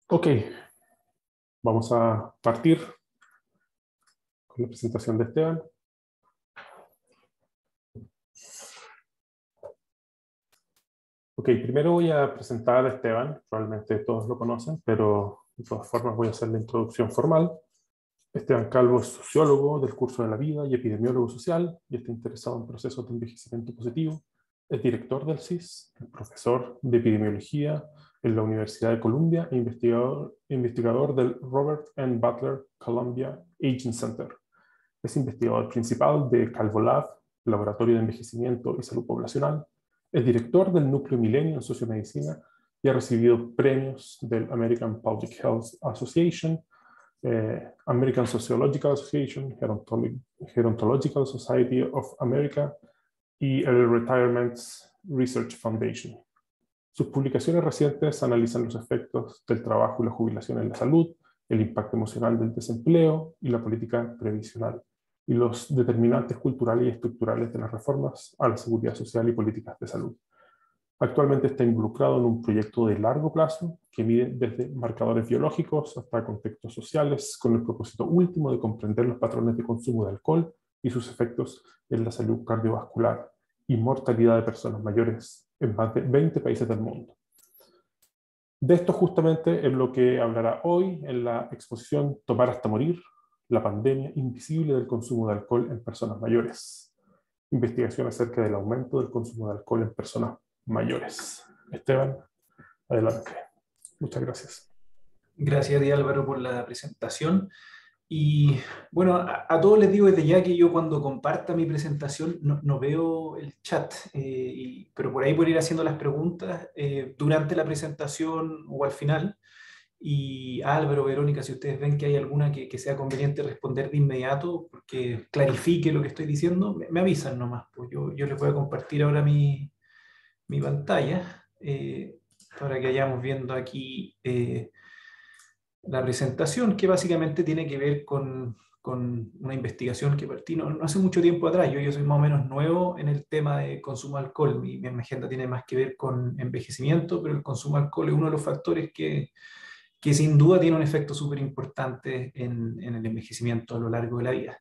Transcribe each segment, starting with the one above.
Ok, vamos a partir con la presentación de Esteban. Ok, primero voy a presentar a Esteban, probablemente todos lo conocen, pero de todas formas voy a hacer la introducción formal. Esteban Calvo es sociólogo del curso de la vida y epidemiólogo social y está interesado en procesos de envejecimiento positivo. Es director del CIS, es profesor de epidemiología en la Universidad de Columbia e investigador del Robert N. Butler Columbia Aging Center. Es investigador principal de Calvo Lab, Laboratorio de Envejecimiento y Salud Poblacional. Es director del Núcleo Milenio en Sociomedicina y ha recibido premios del American Public Health Association, American Sociological Association, Gerontological Society of America y el Retirement Research Foundation. Sus publicaciones recientes analizan los efectos del trabajo y la jubilación en la salud, el impacto emocional del desempleo y la política previsional, y los determinantes culturales y estructurales de las reformas a la seguridad social y políticas de salud. Actualmente está involucrado en un proyecto de largo plazo que mide desde marcadores biológicos hasta contextos sociales, con el propósito último de comprender los patrones de consumo de alcohol y sus efectos en la salud cardiovascular y mortalidad de personas mayores en más de 20 países del mundo. De esto justamente es lo que hablará hoy en la exposición Tomar hasta morir, la pandemia invisible del consumo de alcohol en personas mayores. Investigación acerca del aumento del consumo de alcohol en personas mayores. Esteban, adelante. Muchas gracias. Gracias a ti, Álvaro, por la presentación. Y bueno, a todos les digo desde ya que yo cuando comparta mi presentación no veo el chat, pero por ahí puedo ir haciendo las preguntas durante la presentación o al final. Y Álvaro, Verónica, si ustedes ven que hay alguna que sea conveniente responder de inmediato, porque clarifique lo que estoy diciendo, me avisan nomás. Pues yo les voy a compartir ahora mi pantalla para que vayamos viendo aquí. La presentación, que básicamente tiene que ver con una investigación que partí no hace mucho tiempo atrás. Yo soy más o menos nuevo en el tema de consumo de alcohol. Mi agenda tiene más que ver con envejecimiento, pero el consumo de alcohol es uno de los factores que sin duda tiene un efecto súper importante en el envejecimiento a lo largo de la vida.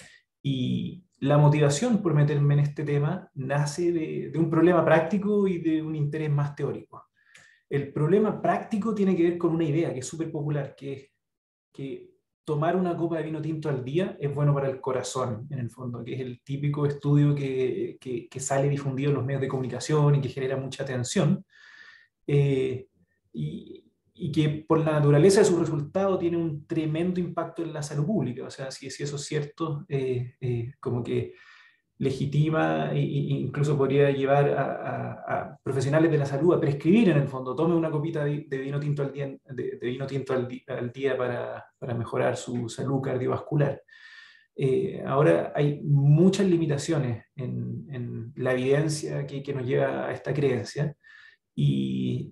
Y la motivación por meterme en este tema nace de un problema práctico y de un interés más teórico. El problema práctico tiene que ver con una idea que es súper popular, que es que tomar una copa de vino tinto al día es bueno para el corazón, en el fondo, que es el típico estudio que sale difundido en los medios de comunicación y que genera mucha atención, eh, y que por la naturaleza de su resultado tiene un tremendo impacto en la salud pública. O sea, si eso es cierto, como que legitima e incluso podría llevar a profesionales de la salud a prescribir en el fondo, tome una copita de vino tinto al día, de vino tinto al día para mejorar su salud cardiovascular. Ahora hay muchas limitaciones en la evidencia que nos lleva a esta creencia y,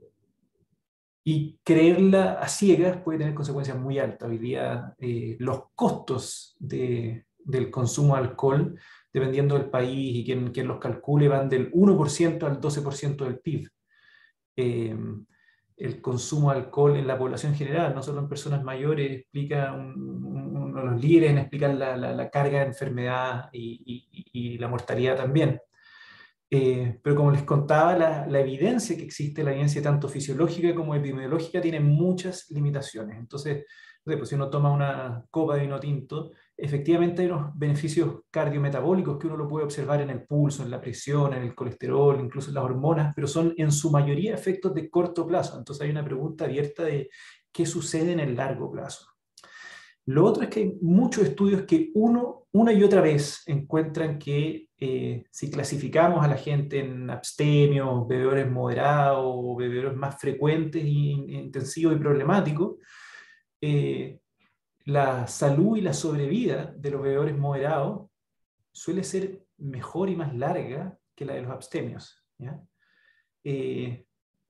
y creerla a ciegas puede tener consecuencias muy altas. Hoy día los costos del consumo de alcohol, dependiendo del país y quien los calcule, van del 1% al 12% del PIB. Eh, el consumo de alcohol en la población general, no solo en personas mayores, explica uno de los líderes en explicar la carga de enfermedad y la mortalidad también. Pero como les contaba, la evidencia que existe, la evidencia tanto fisiológica como epidemiológica, tiene muchas limitaciones. Entonces, no sé, pues si uno toma una copa de vino tinto, efectivamente hay unos beneficios cardiometabólicos que uno lo puede observar en el pulso, en la presión, en el colesterol, incluso en las hormonas, pero son en su mayoría efectos de corto plazo. Entonces hay una pregunta abierta de qué sucede en el largo plazo. Lo otro es que hay muchos estudios que una y otra vez encuentran que si clasificamos a la gente en abstemios, bebedores moderados, bebedores más frecuentes, intensivos y problemáticos, eh, la salud y la sobrevida de los bebedores moderados suele ser mejor y más larga que la de los abstemios. ¿Ya? Eh,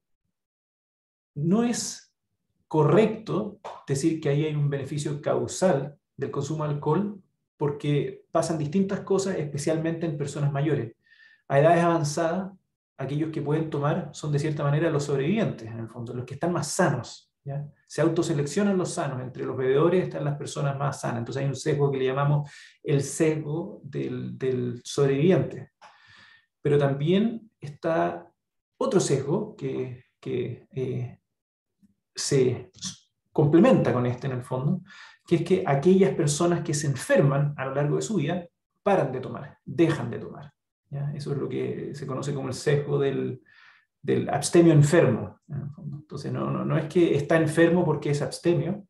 no es correcto decir que ahí hay un beneficio causal del consumo de alcohol porque pasan distintas cosas, especialmente en personas mayores. A edades avanzadas, aquellos que pueden tomar son de cierta manera los sobrevivientes, en el fondo, los que están más sanos. ¿ya? Se autoseleccionan los sanos, entre los bebedores están las personas más sanas, entonces hay un sesgo que le llamamos el sesgo del sobreviviente. Pero también está otro sesgo que se complementa con este en el fondo, que es que aquellas personas que se enferman a lo largo de su vida paran de tomar, dejan de tomar. ¿Ya? Eso es lo que se conoce como el sesgo del abstemio enfermo. En el fondo. Entonces no es que está enfermo porque es abstemio,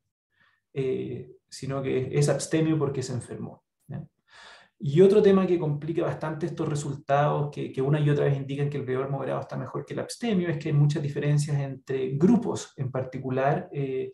sino que es abstemio porque se enfermó. ¿Ya? Y otro tema que complica bastante estos resultados, que una y otra vez indican que el bebedor moderado está mejor que el abstemio, es que hay muchas diferencias entre grupos, en particular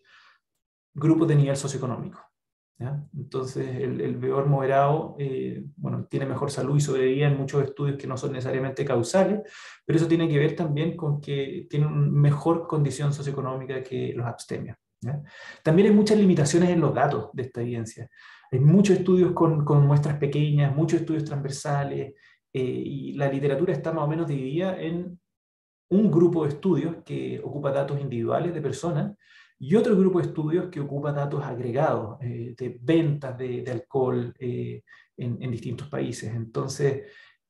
grupos de nivel socioeconómico. ¿Ya? Entonces, el bebedor moderado bueno, tiene mejor salud y sobrevive en muchos estudios que no son necesariamente causales, pero eso tiene que ver también con que tiene una mejor condición socioeconómica que los abstemios. ¿Ya? También hay muchas limitaciones en los datos de esta evidencia. Hay muchos estudios con muestras pequeñas, muchos estudios transversales, y la literatura está más o menos dividida en un grupo de estudios que ocupa datos individuales de personas y otro grupo de estudios que ocupa datos agregados de ventas de alcohol en distintos países. Entonces,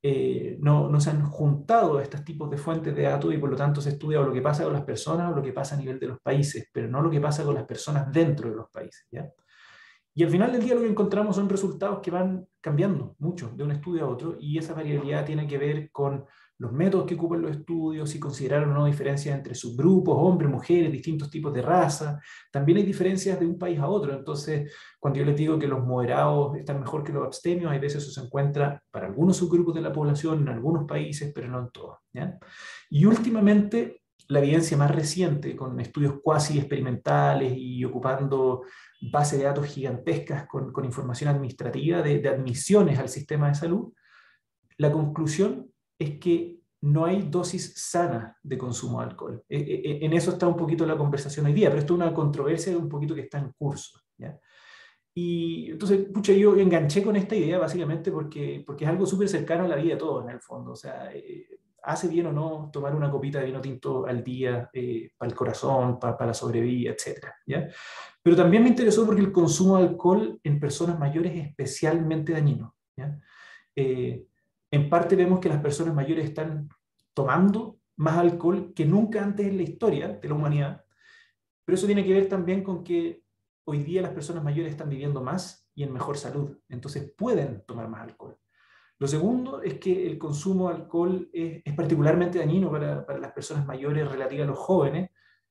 no se han juntado estos tipos de fuentes de datos y por lo tanto se estudia o lo que pasa con las personas o lo que pasa a nivel de los países, pero no lo que pasa con las personas dentro de los países. ¿Ya? Y al final del día lo que encontramos son resultados que van cambiando mucho de un estudio a otro y esa variabilidad tiene que ver con los métodos que ocupan los estudios, si consideraron o no diferencias entre subgrupos, hombres, mujeres, distintos tipos de raza. También hay diferencias de un país a otro. Entonces, cuando yo les digo que los moderados están mejor que los abstemios, hay veces eso se encuentra para algunos subgrupos de la población, en algunos países, pero no en todos. ¿Ya? Y últimamente, la evidencia más reciente, con estudios cuasi experimentales y ocupando bases de datos gigantescas con información administrativa de admisiones al sistema de salud, la conclusión es que no hay dosis sana de consumo de alcohol. En eso está un poquito la conversación hoy día, pero esto es una controversia un poquito que está en curso. ¿Ya? Y entonces, pucha, yo enganché con esta idea básicamente porque es algo súper cercano a la vida de todos, en el fondo. O sea, hace bien o no tomar una copita de vino tinto al día para el corazón, para la sobrevida, etc. ¿Ya? Pero también me interesó porque el consumo de alcohol en personas mayores es especialmente dañino. ¿Ya? Eh, en parte vemos que las personas mayores están tomando más alcohol que nunca antes en la historia de la humanidad, pero eso tiene que ver también con que hoy día las personas mayores están viviendo más y en mejor salud, entonces pueden tomar más alcohol. Lo segundo es que el consumo de alcohol es particularmente dañino para las personas mayores relativas a los jóvenes,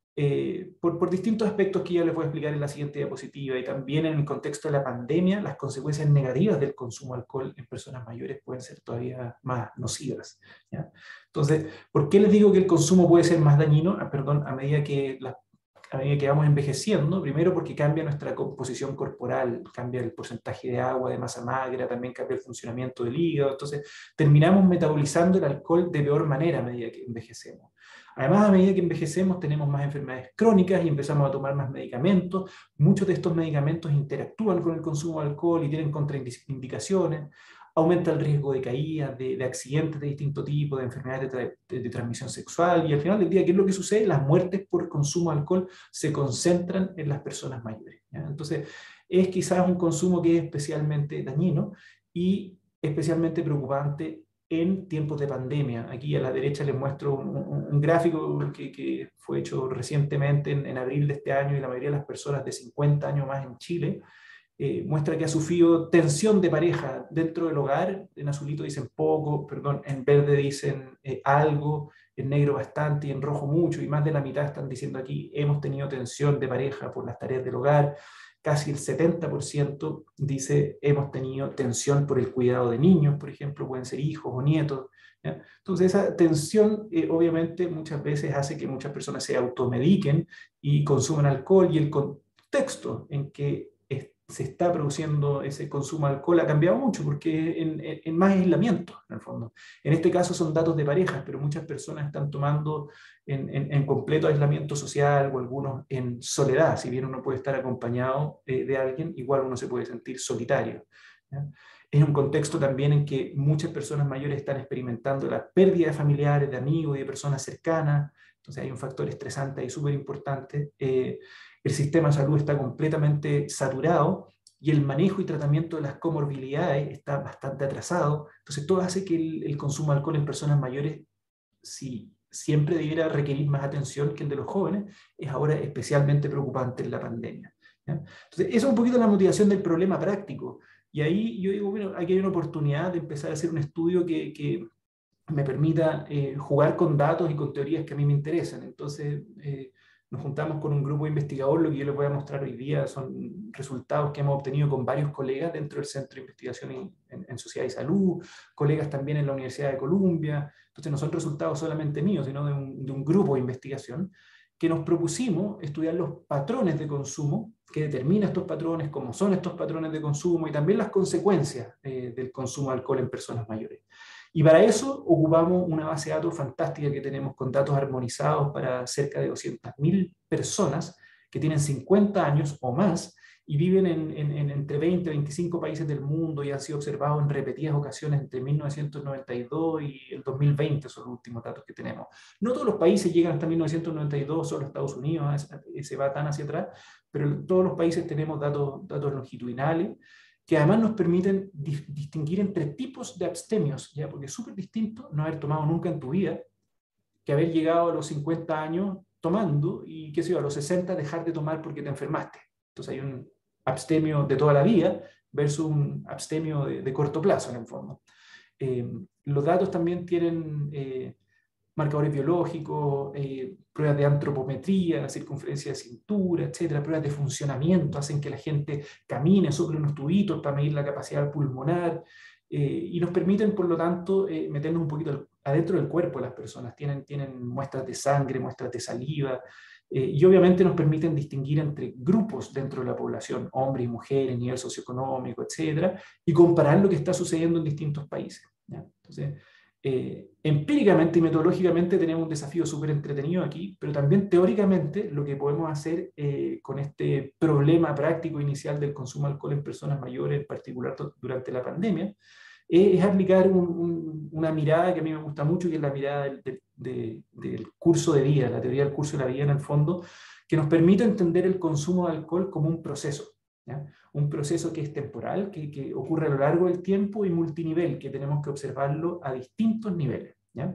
por distintos aspectos que ya les voy a explicar en la siguiente diapositiva, y también en el contexto de la pandemia, las consecuencias negativas del consumo de alcohol en personas mayores pueden ser todavía más nocivas. ¿Ya? Entonces, ¿por qué les digo que el consumo puede ser más dañino? Perdón, a medida que vamos envejeciendo, primero porque cambia nuestra composición corporal, cambia el porcentaje de agua, de masa magra, también cambia el funcionamiento del hígado, entonces terminamos metabolizando el alcohol de peor manera a medida que envejecemos. Además, a medida que envejecemos tenemos más enfermedades crónicas y empezamos a tomar más medicamentos. Muchos de estos medicamentos interactúan con el consumo de alcohol y tienen contraindicaciones. Aumenta el riesgo de caídas, de accidentes de distinto tipo, de enfermedades de transmisión sexual y al final del día, ¿qué es lo que sucede? Las muertes por consumo de alcohol se concentran en las personas mayores. ¿Ya? Entonces, es quizás un consumo que es especialmente dañino y especialmente preocupante en tiempos de pandemia. Aquí a la derecha les muestro un gráfico que fue hecho recientemente en abril de este año y la mayoría de las personas de 50 años más en Chile muestra que ha sufrido tensión de pareja dentro del hogar. En azulito dicen poco, perdón, en verde dicen algo, en negro bastante y en rojo mucho, y más de la mitad están diciendo aquí hemos tenido tensión de pareja por las tareas del hogar. Casi el 70% dice hemos tenido tensión por el cuidado de niños, por ejemplo, pueden ser hijos o nietos. ¿Ya? Entonces esa tensión obviamente muchas veces hace que muchas personas se automediquen y consuman alcohol, y el contexto en que se está produciendo ese consumo de alcohol ha cambiado mucho porque en más aislamiento, en el fondo. En este caso son datos de parejas, pero muchas personas están tomando en completo aislamiento social o algunos en soledad. Si bien uno puede estar acompañado de alguien, igual uno se puede sentir solitario. ¿Ya? Es un contexto también en que muchas personas mayores están experimentando la pérdida de familiares, de amigos y de personas cercanas, Entonces hay un factor estresante ahí súper importante. El sistema de salud está completamente saturado y el manejo y tratamiento de las comorbilidades está bastante atrasado. Entonces todo hace que el consumo de alcohol en personas mayores, si siempre debiera requerir más atención que el de los jóvenes, es ahora especialmente preocupante en la pandemia, ¿ya? Entonces, esa es un poquito la motivación del problema práctico. Y ahí yo digo, bueno, aquí hay una oportunidad de empezar a hacer un estudio que me permita jugar con datos y con teorías que a mí me interesan. Entonces, nos juntamos con un grupo de investigadores. Lo que yo les voy a mostrar hoy día son resultados que hemos obtenido con varios colegas dentro del Centro de Investigación en Sociedad y Salud, colegas también en la Universidad de Columbia. Entonces, no son resultados solamente míos, sino de un grupo de investigación que nos propusimos estudiar los patrones de consumo, que determina estos patrones, cómo son estos patrones de consumo y también las consecuencias del consumo de alcohol en personas mayores. Y para eso ocupamos una base de datos fantástica que tenemos con datos armonizados para cerca de 200.000 personas que tienen 50 años o más y viven entre 20 y 25 países del mundo y han sido observados en repetidas ocasiones entre 1992 y el 2020, son los últimos datos que tenemos. No todos los países llegan hasta 1992, solo Estados Unidos se va tan hacia atrás, pero en todos los países tenemos datos longitudinales que además nos permiten distinguir entre tipos de abstemios, ¿ya? Porque es súper distinto no haber tomado nunca en tu vida que haber llegado a los 50 años tomando y, qué sé yo, a los 60 dejar de tomar porque te enfermaste. Entonces hay un abstemio de toda la vida versus un abstemio de corto plazo, en el fondo. Los datos también tienen marcadores biológicos, pruebas de antropometría, la circunferencia de cintura, etcétera, pruebas de funcionamiento, hacen que la gente camine, sople unos tubitos para medir la capacidad pulmonar, y nos permiten, por lo tanto, meternos un poquito adentro del cuerpo de las personas. Tienen muestras de sangre, muestras de saliva, y obviamente nos permiten distinguir entre grupos dentro de la población, hombres y mujeres, nivel socioeconómico, etcétera, y comparar lo que está sucediendo en distintos países, ¿ya? Entonces, empíricamente y metodológicamente tenemos un desafío súper entretenido aquí, pero también teóricamente lo que podemos hacer con este problema práctico inicial del consumo de alcohol en personas mayores, en particular durante la pandemia, es aplicar una mirada que a mí me gusta mucho, que es la mirada del curso de vida, la teoría del curso de la vida en el fondo, que nos permite entender el consumo de alcohol como un proceso, ¿ya? Un proceso que es temporal, que ocurre a lo largo del tiempo y multinivel, que tenemos que observarlo a distintos niveles, ¿ya?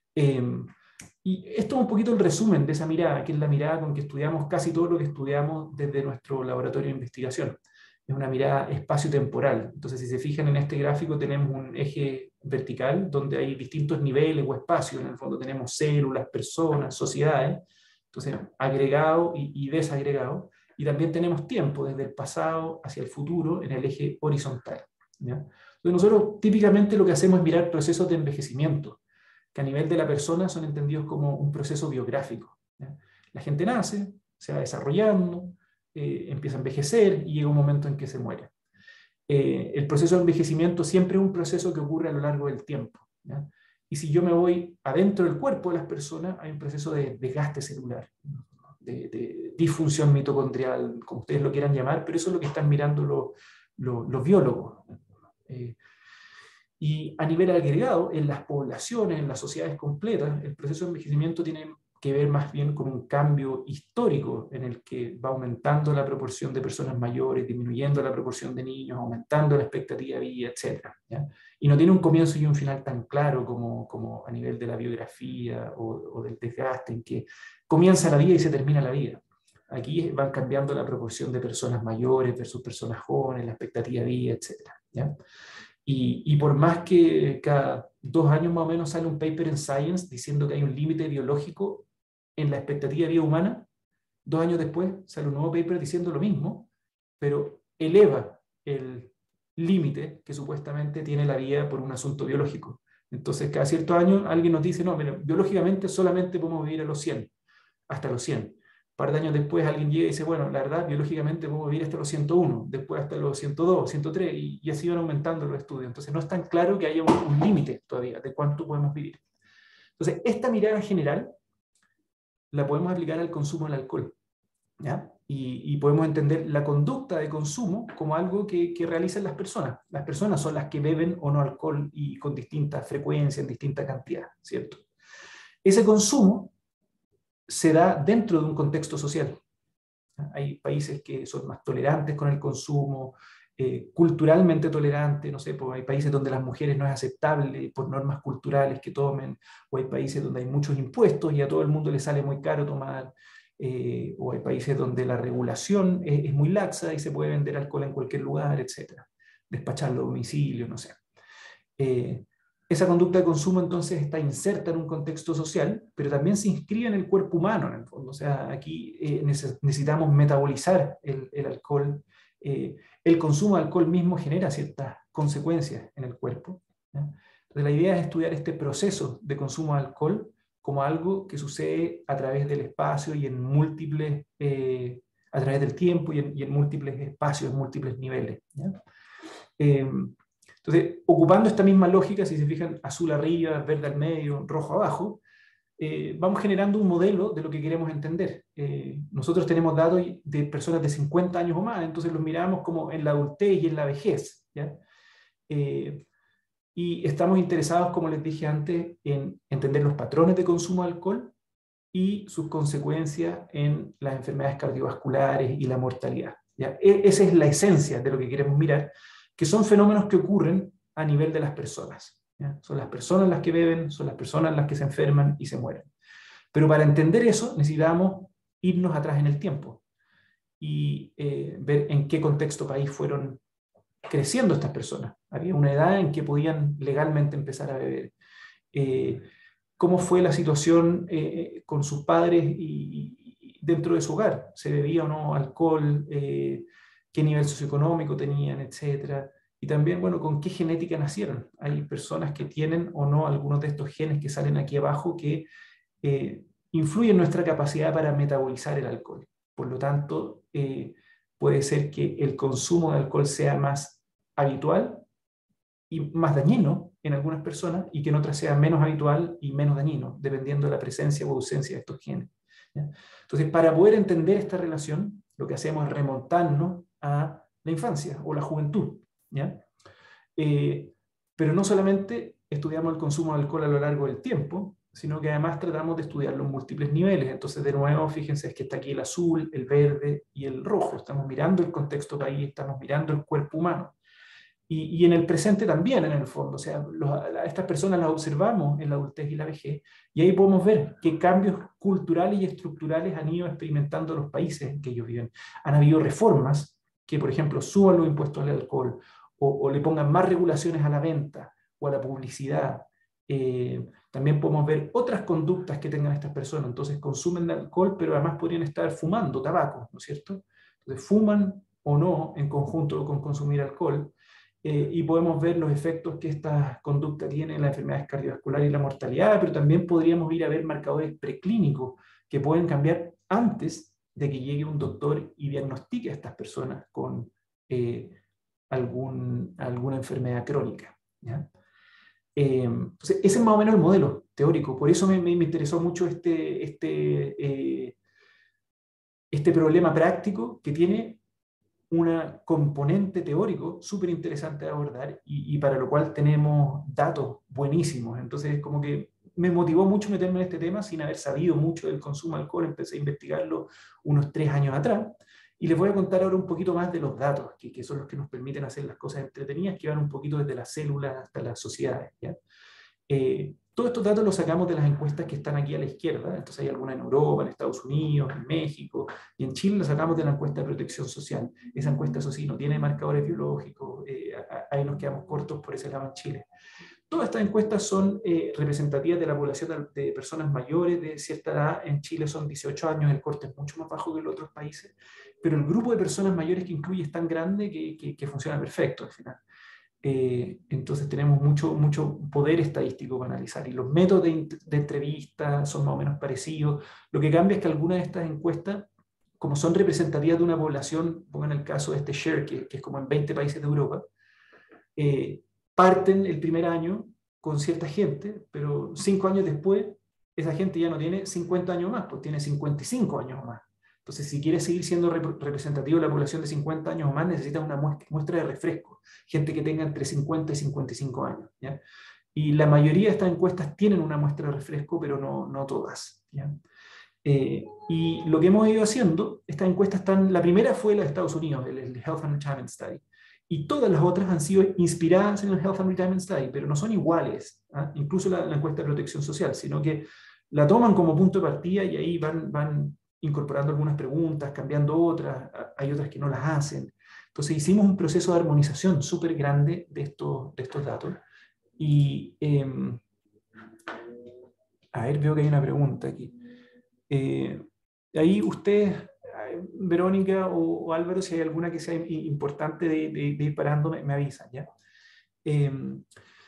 Y esto es un poquito el resumen de esa mirada, que es la mirada con que estudiamos casi todo lo que estudiamos desde nuestro laboratorio de investigación. Es una mirada espacio-temporal. Entonces, si se fijan en este gráfico, tenemos un eje vertical donde hay distintos niveles o espacios. En el fondo tenemos células, personas, sociedades. Entonces, agregado y desagregado. Y también tenemos tiempo, desde el pasado hacia el futuro, en el eje horizontal, ¿ya? Entonces nosotros típicamente lo que hacemos es mirar procesos de envejecimiento, que a nivel de la persona son entendidos como un proceso biográfico, ¿ya? La gente nace, se va desarrollando, empieza a envejecer y llega un momento en que se muere. El proceso de envejecimiento siempre es un proceso que ocurre a lo largo del tiempo, ¿ya? Y si yo me voy adentro del cuerpo de las personas, hay un proceso de desgaste celular, de disfunción mitocondrial, como ustedes lo quieran llamar, pero eso es lo que están mirando los biólogos. Y a nivel agregado, en las poblaciones, en las sociedades completas, el proceso de envejecimiento tiene que ver más bien con un cambio histórico en el que va aumentando la proporción de personas mayores, disminuyendo la proporción de niños, aumentando la expectativa de vida, etc., ¿ya? Y no tiene un comienzo y un final tan claro como a nivel de la biografía o del desgaste, en que comienza la vida y se termina la vida. Aquí van cambiando la proporción de personas mayores versus personas jóvenes, la expectativa de vida, etc., ¿ya? Y por más que cada 2 años más o menos sale un paper en Science diciendo que hay un límite biológico en la expectativa de vida humana, 2 años después sale un nuevo paper diciendo lo mismo, pero eleva el límite que supuestamente tiene la vida por un asunto biológico. Entonces, cada cierto año alguien nos dice, no, mira, biológicamente solamente podemos vivir a los 100, hasta los 100. Un par de años después alguien llega y dice, bueno, la verdad, biológicamente podemos vivir hasta los 101, después hasta los 102, 103, y así van aumentando los estudios. Entonces, no es tan claro que haya un límite todavía de cuánto podemos vivir. Entonces, esta mirada general la podemos aplicar al consumo del alcohol, ¿ya? Y podemos entender la conducta de consumo como algo que realizan las personas. Las personas son las que beben o no alcohol y con distinta frecuencia, en distinta cantidad, ¿cierto? Ese consumo se da dentro de un contexto social. Hay países que son más tolerantes con el consumo, culturalmente tolerantes, no sé, pues hay países donde las mujeres no es aceptable por normas culturales que tomen, o hay países donde hay muchos impuestos y a todo el mundo le sale muy caro tomar, o hay países donde la regulación es muy laxa y se puede vender alcohol en cualquier lugar, etc. Despacharlo a domicilio, no sé. Esa conducta de consumo entonces está inserta en un contexto social, pero también se inscribe en el cuerpo humano, en el fondo. O sea, aquí necesitamos metabolizar el alcohol. El consumo de alcohol mismo genera ciertas consecuencias en el cuerpo, ¿ya? Entonces la idea es estudiar este proceso de consumo de alcohol como algo que sucede a través del espacio y en múltiples, a través del tiempo y en múltiples espacios, en múltiples niveles, ¿ya? Entonces, ocupando esta misma lógica, si se fijan, azul arriba, verde al medio, rojo abajo, vamos generando un modelo de lo que queremos entender. Nosotros tenemos datos de personas de 50 años o más, entonces los miramos como en la adultez y en la vejez, ¿ya? Y estamos interesados, como les dije antes, en entender los patrones de consumo de alcohol y sus consecuencias en las enfermedades cardiovasculares y la mortalidad, ¿ya? Esa es la esencia de lo que queremos mirar, que son fenómenos que ocurren a nivel de las personas, ¿ya? Son las personas las que beben, son las personas las que se enferman y se mueren. Pero para entender eso necesitamos irnos atrás en el tiempo y ver en qué contexto país fueron creciendo estas personas. Había una edad en que podían legalmente empezar a beber. Cómo fue la situación con sus padres y dentro de su hogar. ¿Se bebía o no alcohol? ¿Qué nivel socioeconómico tenían, etcétera? Y también, bueno, con qué genética nacieron. Hay personas que tienen o no algunos de estos genes que salen aquí abajo que influyen en nuestra capacidad para metabolizar el alcohol. Por lo tanto, puede ser que el consumo de alcohol sea más habitual y más dañino en algunas personas y que en otras sea menos habitual y menos dañino, dependiendo de la presencia o ausencia de estos genes, ¿ya? Entonces, para poder entender esta relación, lo que hacemos es remontarnos a la infancia o la juventud, ¿ya? Pero no solamente estudiamos el consumo de alcohol a lo largo del tiempo, sino que además tratamos de estudiarlo en múltiples niveles. Entonces, de nuevo, fíjense, es que está aquí el azul, el verde y el rojo. Estamos mirando el contexto país, estamos mirando el cuerpo humano. Y en el presente también, en el fondo. O sea, a estas personas las observamos en la adultez y la vejez, y ahí podemos ver qué cambios culturales y estructurales han ido experimentando los países en que ellos viven. Han habido reformas que, por ejemplo, suban los impuestos al alcohol, o le pongan más regulaciones a la venta o a la publicidad. También podemos ver otras conductas que tengan estas personas. Entonces consumen alcohol, pero además podrían estar fumando tabaco, ¿no es cierto? Entonces fuman o no en conjunto con consumir alcohol. Y podemos ver los efectos que esta conducta tiene en las enfermedades cardiovasculares y la mortalidad, pero también podríamos ir a ver marcadores preclínicos que pueden cambiar antes de que llegue un doctor y diagnostique a estas personas con alguna enfermedad crónica, ¿ya? Entonces, ese es más o menos el modelo teórico. Por eso me interesó mucho este problema práctico que tiene una componente teórico súper interesante de abordar y para lo cual tenemos datos buenísimos. Entonces, como que me motivó mucho meterme en este tema sin haber sabido mucho del consumo de alcohol. Empecé a investigarlo unos 3 años atrás y les voy a contar ahora un poquito más de los datos, que son los que nos permiten hacer las cosas entretenidas, que van un poquito desde las células hasta las sociedades, ¿ya? Todos estos datos los sacamos de las encuestas que están aquí a la izquierda. Entonces hay algunas en Europa, en Estados Unidos, en México, y en Chile los sacamos de la encuesta de protección social. Esa encuesta, eso sí, no tiene marcadores biológicos, ahí nos quedamos cortos por ese lado en Chile. Todas estas encuestas son representativas de la población de personas mayores de cierta edad. En Chile son 18 años, el corte es mucho más bajo que en los otros países, pero el grupo de personas mayores que incluye es tan grande que funciona perfecto al final. Entonces tenemos mucho poder estadístico para analizar y los métodos de entrevista son más o menos parecidos. Lo que cambia es que algunas de estas encuestas, como son representativas de una población, pongan el caso de este share, que es como en 20 países de Europa, parten el primer año con cierta gente, pero 5 años después esa gente ya no tiene 50 años más, pues tiene 55 años más. Entonces, si quieres seguir siendo representativo de la población de 50 años o más, necesitas una muestra de refresco, gente que tenga entre 50 y 55 años, ¿ya? Y la mayoría de estas encuestas tienen una muestra de refresco, pero no todas, ¿ya? Y lo que hemos ido haciendo, estas encuestas están, la primera fue la de Estados Unidos, el Health and Retirement Study, y todas las otras han sido inspiradas en el Health and Retirement Study, pero no son iguales, ¿ah? Incluso la encuesta de protección social, sino que la toman como punto de partida y ahí van incorporando algunas preguntas, cambiando otras, hay otras que no las hacen. Entonces hicimos un proceso de armonización súper grande de estos datos. Y a ver, veo que hay una pregunta aquí. Ahí ustedes, Verónica o Álvaro, si hay alguna que sea importante de ir parando, me avisan, ¿ya? Entonces,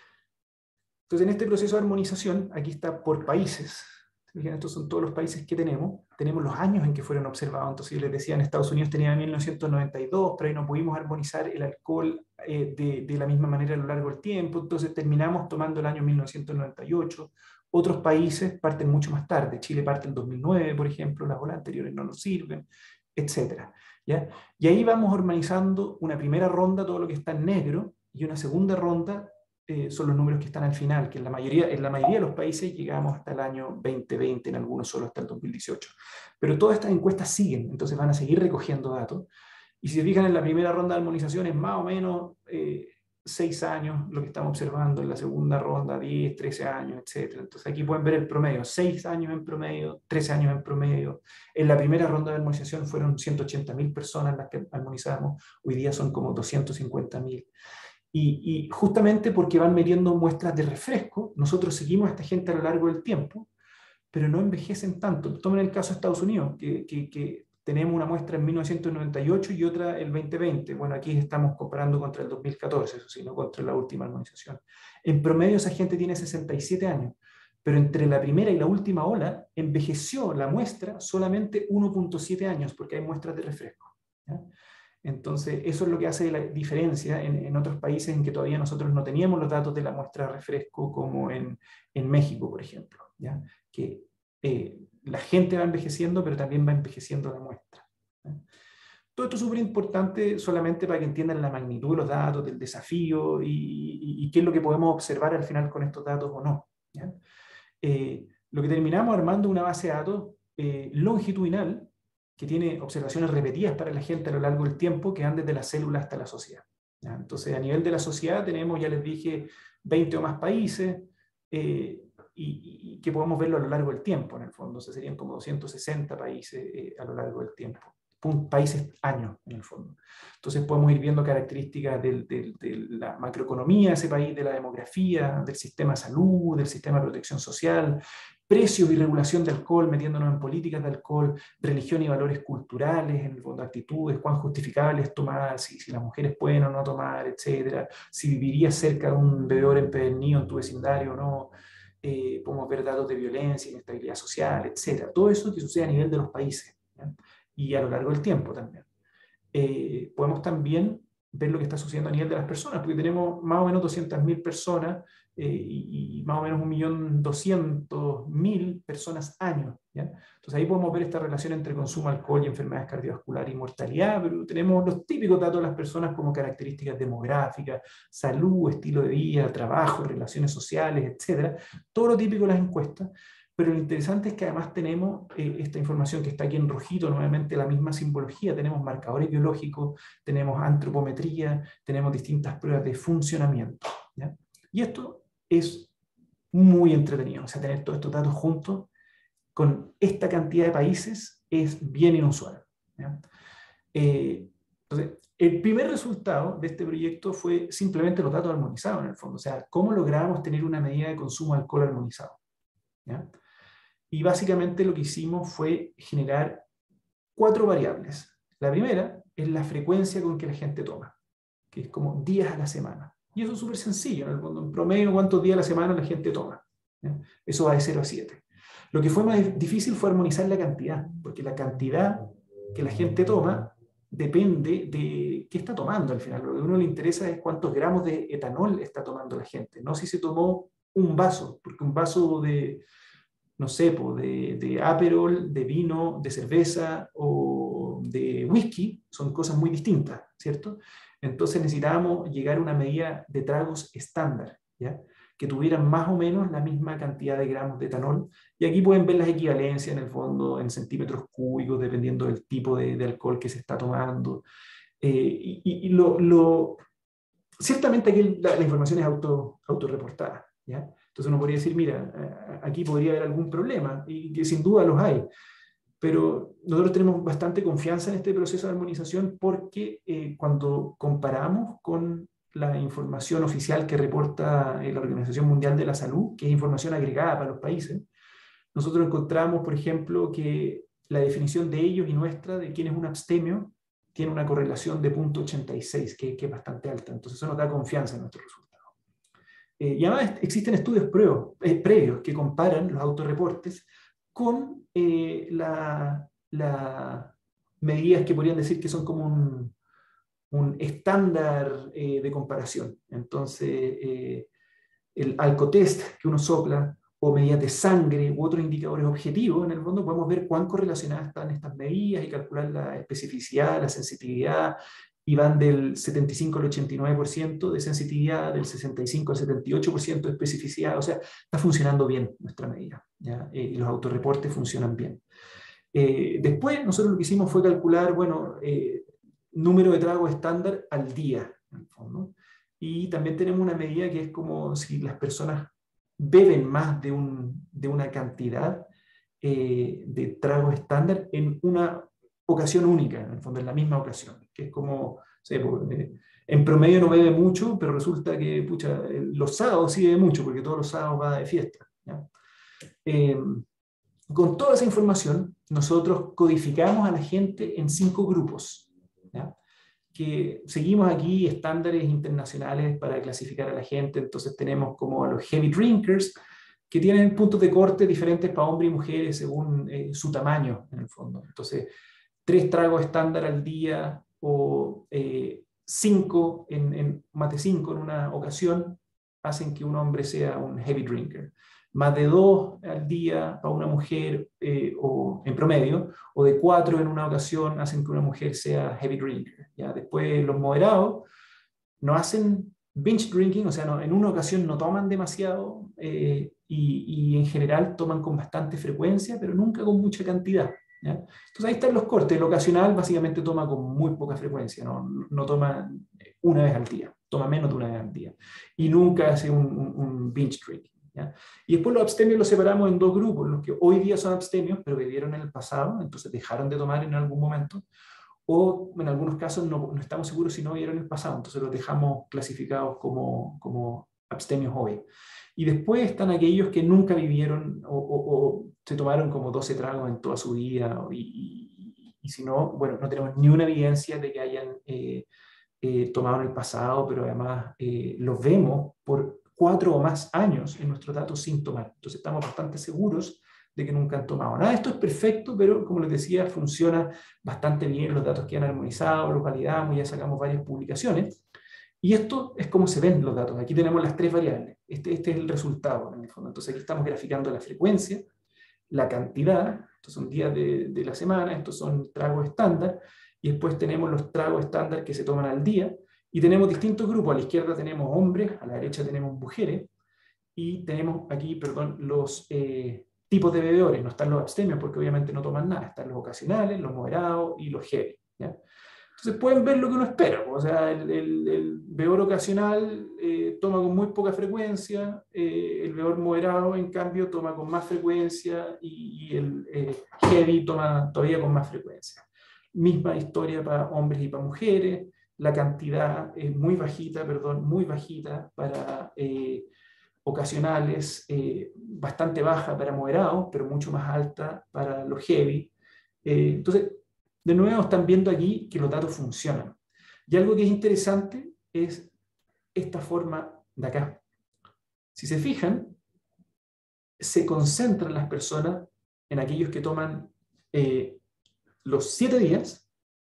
en este proceso de armonización, aquí está por países. Estos son todos los países que tenemos. Tenemos los años en que fueron observados. Entonces, yo les decía, en Estados Unidos tenía 1992, pero ahí no pudimos armonizar el alcohol de la misma manera a lo largo del tiempo. Entonces, terminamos tomando el año 1998. Otros países parten mucho más tarde. Chile parte en 2009, por ejemplo. Las olas anteriores no nos sirven, etc. ¿Ya? Y ahí vamos organizando una primera ronda, todo lo que está en negro, y una segunda ronda son los números que están al final, que en la mayoría de los países llegamos hasta el año 2020, en algunos solo hasta el 2018. Pero todas estas encuestas siguen, entonces van a seguir recogiendo datos. Y si se fijan en la primera ronda de armonización es más o menos 6 años lo que estamos observando, en la segunda ronda 10, 13 años, etc. Entonces aquí pueden ver el promedio, 6 años en promedio, 13 años en promedio. En la primera ronda de armonización fueron 180.000 personas las que armonizamos, hoy día son como 250.000. Y justamente porque van metiendo muestras de refresco, nosotros seguimos a esta gente a lo largo del tiempo, pero no envejecen tanto. Tomen el caso de Estados Unidos, que tenemos una muestra en 1998 y otra el 2020. Bueno, aquí estamos comparando contra el 2014, eso sí, no contra la última armonización. En promedio esa gente tiene 67 años, pero entre la primera y la última ola envejeció la muestra solamente 1.7 años, porque hay muestras de refresco, ¿ya? Entonces, eso es lo que hace la diferencia en otros países en que todavía nosotros no teníamos los datos de la muestra de refresco, como en México, por ejemplo, ¿ya? Que la gente va envejeciendo, pero también va envejeciendo la muestra, ¿ya? Todo esto es súper importante solamente para que entiendan la magnitud de los datos, del desafío y qué es lo que podemos observar al final con estos datos o no, ¿ya? Lo que terminamos armando una base de datos longitudinal, que tiene observaciones repetidas para la gente a lo largo del tiempo, que van desde la célula hasta la sociedad, ¿ya? Entonces, a nivel de la sociedad tenemos, ya les dije, 20 o más países, y que podemos verlo a lo largo del tiempo, en el fondo. O sea, serían como 260 países a lo largo del tiempo. Países años, en el fondo. Entonces podemos ir viendo características de la macroeconomía de ese país, de la demografía, del sistema de salud, del sistema de protección social, precios y regulación de alcohol, metiéndonos en políticas de alcohol, religión y valores culturales, en el fondo actitudes, cuán justificable es tomar, si las mujeres pueden o no tomar, etcétera, si vivirías cerca de un bebedor empedernido en tu vecindario o no. Podemos ver datos de violencia, inestabilidad social, etcétera. Todo eso que sucede a nivel de los países, ¿ya? Y a lo largo del tiempo también. Podemos también ver lo que está sucediendo a nivel de las personas, porque tenemos más o menos 200.000 personas y más o menos 1.200.000 personas año, ¿ya? Entonces ahí podemos ver esta relación entre consumo de alcohol y enfermedades cardiovasculares y mortalidad, pero tenemos los típicos datos de las personas como características demográficas, salud, estilo de vida, trabajo, relaciones sociales, etcétera. Todo lo típico de las encuestas. Pero lo interesante es que además tenemos esta información que está aquí en rojito, nuevamente la misma simbología. Tenemos marcadores biológicos, tenemos antropometría, tenemos distintas pruebas de funcionamiento, ¿ya? Y esto es muy entretenido. O sea, tener todos estos datos juntos con esta cantidad de países es bien inusual, ¿ya? Entonces, el primer resultado de este proyecto fue simplemente los datos armonizados, en el fondo. O sea, cómo logramos tener una medida de consumo de alcohol armonizado, ¿ya? Y básicamente lo que hicimos fue generar 4 variables. La primera es la frecuencia con que la gente toma, que es como días a la semana. Y eso es súper sencillo, en el fondo, en promedio, cuántos días a la semana la gente toma, ¿ya? Eso va de 0 a 7. Lo que fue más difícil fue armonizar la cantidad, porque la cantidad que la gente toma depende de qué está tomando al final. Lo que a uno le interesa es cuántos gramos de etanol está tomando la gente, no si se tomó un vaso, porque un vaso de, no sé, de Aperol, de vino, de cerveza o de whisky, son cosas muy distintas, ¿cierto? Entonces necesitábamos llegar a una medida de tragos estándar, ¿ya? que tuvieran más o menos la misma cantidad de gramos de etanol. Y aquí pueden ver las equivalencias en el fondo en centímetros cúbicos, dependiendo del tipo de alcohol que se está tomando. Ciertamente aquí la información es autorreportada, ¿ya? Entonces uno podría decir, mira, aquí podría haber algún problema, y que sin duda los hay. Pero nosotros tenemos bastante confianza en este proceso de armonización porque cuando comparamos con la información oficial que reporta la Organización Mundial de la Salud, que es información agregada para los países, nosotros encontramos, por ejemplo, que la definición de ellos y nuestra de quién es un abstemio tiene una correlación de 0.86, que es bastante alta. Entonces eso nos da confianza en nuestros resultados. Y además existen estudios previos que comparan los autorreportes con las medidas que podrían decir que son como un estándar de comparación. Entonces, el alcotest que uno sopla, o medidas de sangre u otros indicadores objetivos, en el fondo podemos ver cuán correlacionadas están estas medidas y calcular la especificidad, la sensitividad, y van del 75 al 89% de sensitividad, del 65 al 78% de especificidad. O sea, está funcionando bien nuestra medida, ¿ya? Y los autorreportes funcionan bien. Después, nosotros lo que hicimos fue calcular, bueno, número de tragos estándar al día, en el fondo. Y también tenemos una medida que es como si las personas beben más de una cantidad de trago estándar en una ocasión única, en el fondo, en la misma ocasión, que es como, en promedio no bebe mucho, pero resulta que, pucha, los sábados sí bebe mucho, porque todos los sábados va de fiesta, ¿ya? Con toda esa información, nosotros codificamos a la gente en 5 grupos, ¿ya? Que seguimos aquí estándares internacionales para clasificar a la gente. Entonces tenemos como a los heavy drinkers, que tienen puntos de corte diferentes para hombres y mujeres según su tamaño, en el fondo. Entonces, 3 tragos estándar al día o 5, más de 5 en una ocasión, hacen que un hombre sea un heavy drinker. Más de 2 al día para una mujer, o en promedio, o de 4 en una ocasión, hacen que una mujer sea heavy drinker. ¿Ya? Después los moderados no hacen binge drinking, o sea, no, en una ocasión no toman demasiado, y en general toman con bastante frecuencia, pero nunca con mucha cantidad, ¿ya? Entonces ahí están los cortes. El ocasional básicamente toma con muy poca frecuencia, no toma una vez al día, toma menos de una vez al día, y nunca hace un binge drinking, ¿ya? Y después los abstemios los separamos en 2 grupos, los que hoy día son abstemios, pero bebieron en el pasado, entonces dejaron de tomar en algún momento, o en algunos casos no estamos seguros si no vieron en el pasado, entonces los dejamos clasificados como abstemios hoy. Y después están aquellos que nunca vivieron o se tomaron como 12 tragos en toda su vida, y si no, bueno, no tenemos ni una evidencia de que hayan tomado en el pasado, pero además los vemos por 4 o más años en nuestros datos sin tomar. Entonces estamos bastante seguros de que nunca han tomado. Nada de esto es perfecto, pero como les decía, funciona bastante bien. Los datos quedan armonizados, los validamos, ya sacamos varias publicaciones. Y esto es como se ven los datos. Aquí tenemos las 3 variables. Este es el resultado, en el fondo. Entonces aquí estamos graficando la frecuencia, la cantidad, estos son días de la semana, estos son tragos estándar, y después tenemos los tragos estándar que se toman al día, y tenemos distintos grupos. A la izquierda tenemos hombres, a la derecha tenemos mujeres, y tenemos aquí, perdón, los tipos de bebedores. No están los abstemios porque obviamente no toman nada, están los ocasionales, los moderados y los heavy, ¿ya? Entonces pueden ver lo que uno espera. O sea, el bebedor ocasional toma con muy poca frecuencia, el bebedor moderado, en cambio, toma con más frecuencia, y el heavy toma todavía con más frecuencia. Misma historia para hombres y para mujeres. La cantidad es muy bajita para ocasionales, bastante baja para moderados, pero mucho más alta para los heavy. Entonces, de nuevo están viendo aquí que los datos funcionan. Y algo que es interesante es esta forma de acá. Si se fijan, se concentran las personas en aquellos que toman los 7 días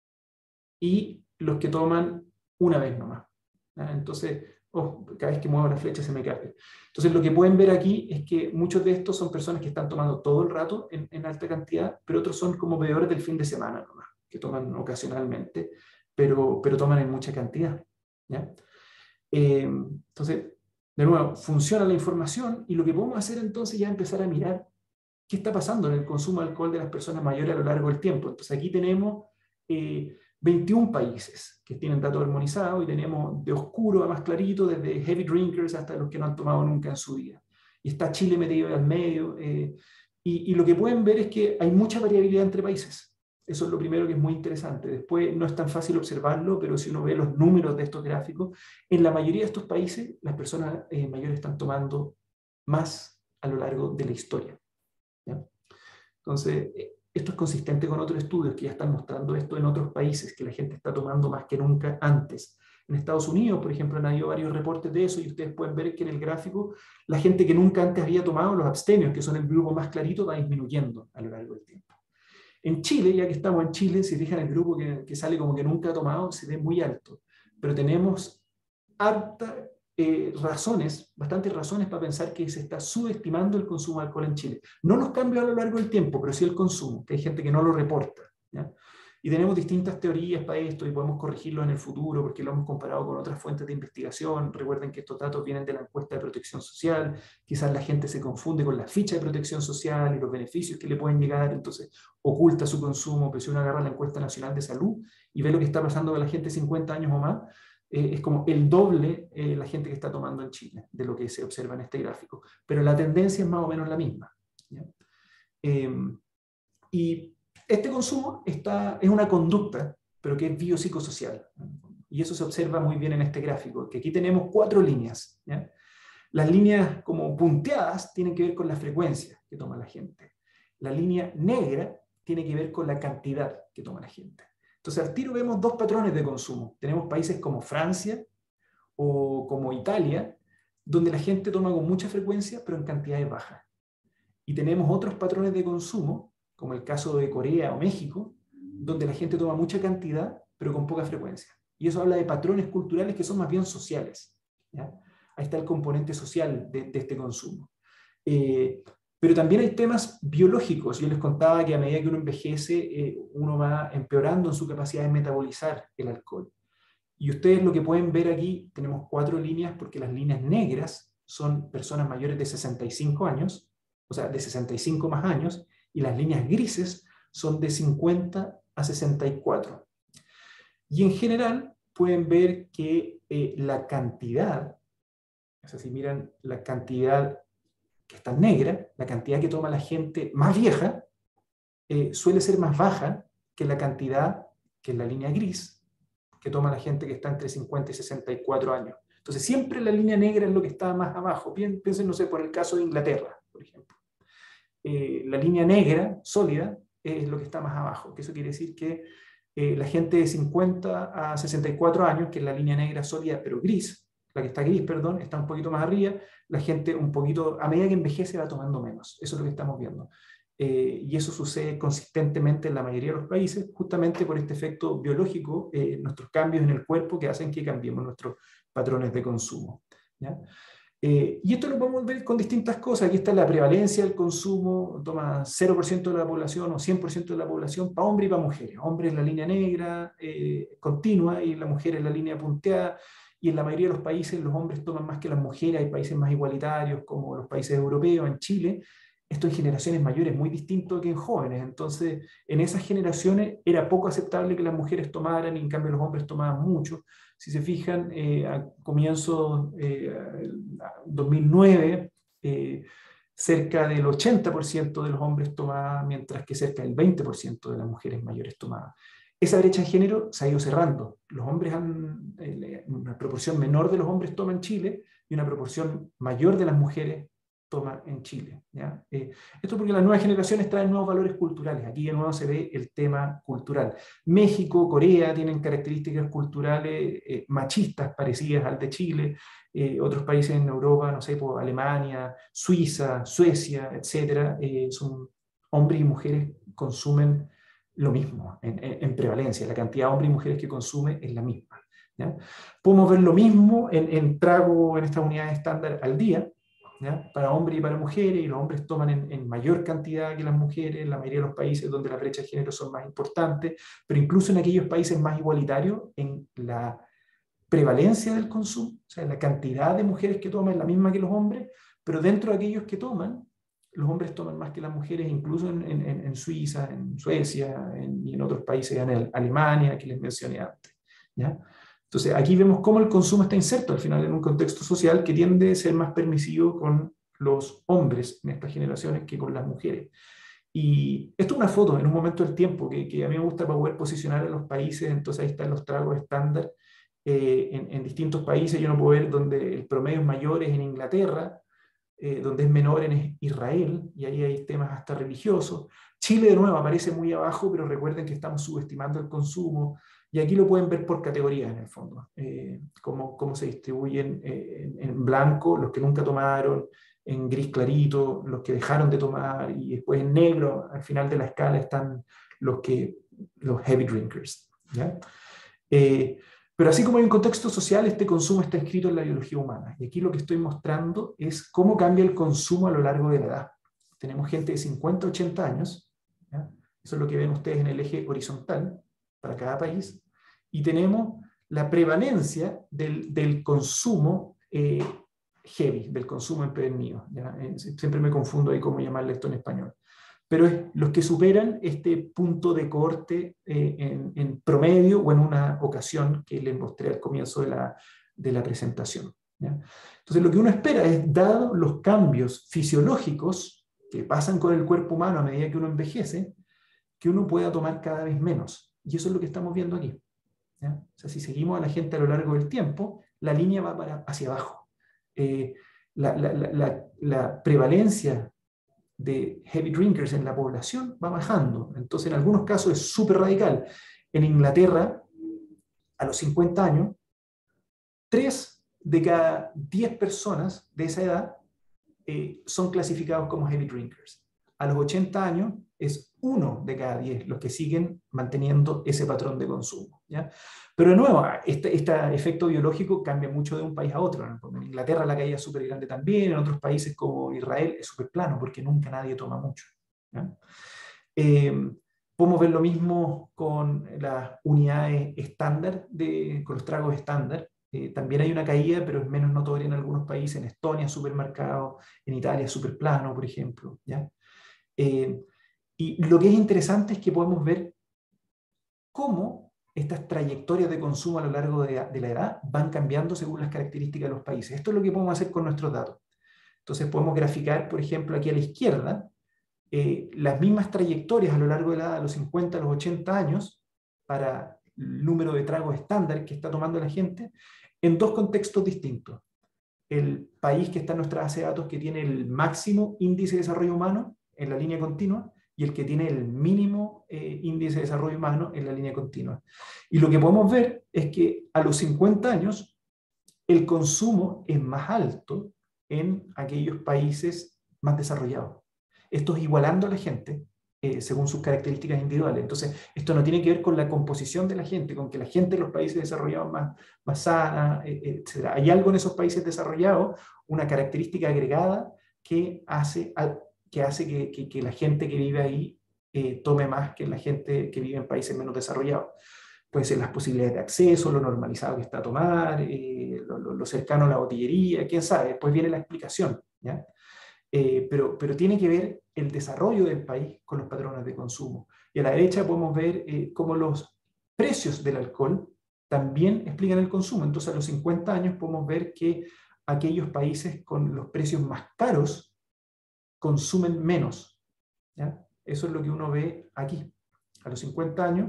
y los que toman una vez nomás, ¿ya? Entonces, cada vez que muevo la flecha se me cae. Entonces, lo que pueden ver aquí es que muchos de estos son personas que están tomando todo el rato en alta cantidad, pero otros son como bebedores del fin de semana nomás, que toman ocasionalmente, pero toman en mucha cantidad, ¿ya? Entonces, De nuevo, funciona la información y lo que podemos hacer entonces ya es empezar a mirar qué está pasando en el consumo de alcohol de las personas mayores a lo largo del tiempo. Entonces aquí tenemos 21 países que tienen datos armonizados y tenemos de oscuro a más clarito, desde heavy drinkers hasta los que no han tomado nunca en su vida. Y está Chile metido al medio. Y lo que pueden ver es que hay mucha variabilidad entre países. Eso es lo primero que es muy interesante. Después no es tan fácil observarlo, pero si uno ve los números de estos gráficos, en la mayoría de estos países las personas mayores están tomando más a lo largo de la historia. ¿Ya? Entonces, esto es consistente con otros estudios que ya están mostrando esto en otros países, que la gente está tomando más que nunca antes. En Estados Unidos, por ejemplo, han habido varios reportes de eso y ustedes pueden ver que en el gráfico la gente que nunca antes había tomado, los abstemios, que son el grupo más clarito, va disminuyendo a lo largo del tiempo. En Chile, ya que estamos en Chile, si fijan el grupo que sale como que nunca ha tomado, se ve muy alto. Pero tenemos harta bastantes razones para pensar que se está subestimando el consumo de alcohol en Chile. No los cambios a lo largo del tiempo, pero sí el consumo, que hay gente que no lo reporta. ¿Ya? Y tenemos distintas teorías para esto y podemos corregirlo en el futuro porque lo hemos comparado con otras fuentes de investigación. Recuerden que estos datos vienen de la encuesta de protección social. Quizás la gente se confunde con la ficha de protección social y los beneficios que le pueden llegar, entonces oculta su consumo. Pero si uno agarra la encuesta nacional de salud y ve lo que está pasando con la gente de 50 años o más, es como el doble la gente que está tomando en Chile de lo que se observa en este gráfico. Pero la tendencia es más o menos la misma. ¿Ya? Y este consumo es una conducta, pero que es biopsicosocial. Y eso se observa muy bien en este gráfico, que aquí tenemos 4 líneas. ¿Ya? Las líneas como punteadas tienen que ver con la frecuencia que toma la gente. La línea negra tiene que ver con la cantidad que toma la gente. Entonces al tiro vemos 2 patrones de consumo. Tenemos países como Francia o como Italia, donde la gente toma con mucha frecuencia, pero en cantidades bajas. Y tenemos otros patrones de consumo, como el caso de Corea o México, donde la gente toma mucha cantidad, pero con poca frecuencia. Y eso habla de patrones culturales que son más bien sociales. ¿Ya? Ahí está el componente social de este consumo. Pero también hay temas biológicos. Yo les contaba que a medida que uno envejece, uno va empeorando en su capacidad de metabolizar el alcohol. Y ustedes lo que pueden ver aquí, tenemos 4 líneas, porque las líneas negras son personas mayores de 65 años, o sea, de 65 más años, y las líneas grises son de 50 a 64. Y en general pueden ver que la cantidad, o sea, si miran la cantidad que está negra, la cantidad que toma la gente más vieja, suele ser más baja que la cantidad, que es la línea gris, que toma la gente que está entre 50 y 64 años. Entonces siempre la línea negra es lo que está más abajo. Piensen, no sé, por el caso de Inglaterra, por ejemplo. La línea negra, sólida, es lo que está más abajo, que eso quiere decir que la gente de 50 a 64 años, que es la línea negra sólida, pero gris, la que está gris, perdón, está un poquito más arriba, la gente un poquito, a medida que envejece va tomando menos, eso es lo que estamos viendo. Y eso sucede consistentemente en la mayoría de los países, justamente por este efecto biológico, nuestros cambios en el cuerpo que hacen que cambiemos nuestros patrones de consumo. ¿Ya? Y esto lo podemos ver con distintas cosas. Aquí está la prevalencia del consumo, toma 0% de la población o 100% de la población para hombres y para mujeres. Hombres en la línea negra continua y la mujer en la línea punteada. Y en la mayoría de los países los hombres toman más que las mujeres. Hay países más igualitarios como los países europeos, en Chile. Esto en generaciones mayores muy distinto que en jóvenes. Entonces, en esas generaciones era poco aceptable que las mujeres tomaran y en cambio los hombres tomaban mucho. Si se fijan, a comienzos 2009, cerca del 80% de los hombres tomaban, mientras que cerca del 20% de las mujeres mayores tomaban. Esa brecha de género se ha ido cerrando. Los hombres una proporción menor de los hombres toma en Chile y una proporción mayor de las mujeres toma en Chile. ¿Ya? Esto porque las nuevas generaciones traen nuevos valores culturales. Aquí de nuevo se ve el tema cultural. México, Corea tienen características culturales machistas parecidas al de Chile. Otros países en Europa, no sé, por Alemania, Suiza, Suecia, etc., son hombres y mujeres consumen lo mismo en prevalencia. La cantidad de hombres y mujeres que consumen es la misma. ¿Ya? Podemos ver lo mismo en trago en estas unidades estándar al día, ¿ya? Para hombres y para mujeres, y los hombres toman en mayor cantidad que las mujeres en la mayoría de los países donde las brechas de género son más importantes, pero incluso en aquellos países más igualitarios, en la prevalencia del consumo, o sea, la cantidad de mujeres que toman es la misma que los hombres, pero dentro de aquellos que toman, los hombres toman más que las mujeres, incluso en Suiza, en Suecia y en otros países, en Alemania, que les mencioné antes, ¿ya? Entonces, aquí vemos cómo el consumo está inserto al final en un contexto social que tiende a ser más permisivo con los hombres en estas generaciones que con las mujeres. Y esto es una foto en un momento del tiempo que a mí me gusta para poder posicionar a los países. Entonces ahí están los tragos estándar en distintos países. Yo no puedo ver donde el promedio es mayor es en Inglaterra, donde es menor en Israel, y ahí hay temas hasta religiosos. Chile de nuevo aparece muy abajo, pero recuerden que estamos subestimando el consumo, y aquí lo pueden ver por categorías en el fondo, cómo se distribuyen en blanco los que nunca tomaron, en gris clarito los que dejaron de tomar, y después en negro al final de la escala están los heavy drinkers, ¿ya? Pero así como hay un contexto social, este consumo está escrito en la biología humana. Y aquí lo que estoy mostrando es cómo cambia el consumo a lo largo de la edad. Tenemos gente de 50 a 80 años, ¿ya? Eso es lo que ven ustedes en el eje horizontal para cada país. Y tenemos la prevalencia del consumo heavy, del consumo empedernido, ¿ya? Siempre me confundo ahí cómo llamarle esto en español. Pero es los que superan este punto de corte en promedio o en una ocasión que les mostré al comienzo de la presentación, ¿ya? Entonces lo que uno espera es, dado los cambios fisiológicos que pasan con el cuerpo humano a medida que uno envejece, que uno pueda tomar cada vez menos. Y eso es lo que estamos viendo aquí, ¿ya? O sea, si seguimos a la gente a lo largo del tiempo, la línea va hacia abajo. La prevalencia de heavy drinkers en la población va bajando. Entonces, en algunos casos es súper radical. En Inglaterra, a los 50 años, 3 de cada 10 personas de esa edad son clasificados como heavy drinkers. A los 80 años es 1 de cada 10 los que siguen manteniendo ese patrón de consumo, ¿ya? Pero de nuevo, este efecto biológico cambia mucho de un país a otro, ¿no? En Inglaterra la caída es súper grande también, en otros países como Israel es súper plano porque nunca nadie toma mucho, ¿ya? Podemos ver lo mismo con las unidades estándar, con los tragos estándar. También hay una caída, pero es menos notoria en algunos países. En Estonia es súper marcado, en Italia es súper plano, por ejemplo, ¿ya? Y lo que es interesante es que podemos ver cómo estas trayectorias de consumo a lo largo de la edad van cambiando según las características de los países. Esto es lo que podemos hacer con nuestros datos. Entonces podemos graficar, por ejemplo, aquí a la izquierda, las mismas trayectorias a lo largo de la edad, de los 50 a los 80 años, para el número de tragos estándar que está tomando la gente, en 2 contextos distintos. El país que está en nuestra base de datos que tiene el máximo índice de desarrollo humano en la línea continua, y el que tiene el mínimo índice de desarrollo humano en la línea continua. Y lo que podemos ver es que a los 50 años el consumo es más alto en aquellos países más desarrollados. Esto es igualando a la gente según sus características individuales. Entonces, esto no tiene que ver con la composición de la gente, con que la gente en los países desarrollados más sana, etc. Hay algo en esos países desarrollados, una característica agregada que hace que la gente que vive ahí tome más que la gente que vive en países menos desarrollados. Puede ser las posibilidades de acceso, lo normalizado que está a tomar, lo cercano a la botillería, quién sabe, después viene la explicación, ¿ya? Pero tiene que ver el desarrollo del país con los patrones de consumo. Y a la derecha podemos ver cómo los precios del alcohol también explican el consumo. Entonces a los 50 años podemos ver que aquellos países con los precios más caros consumen menos, ¿ya? Eso es lo que uno ve aquí. A los 50 años,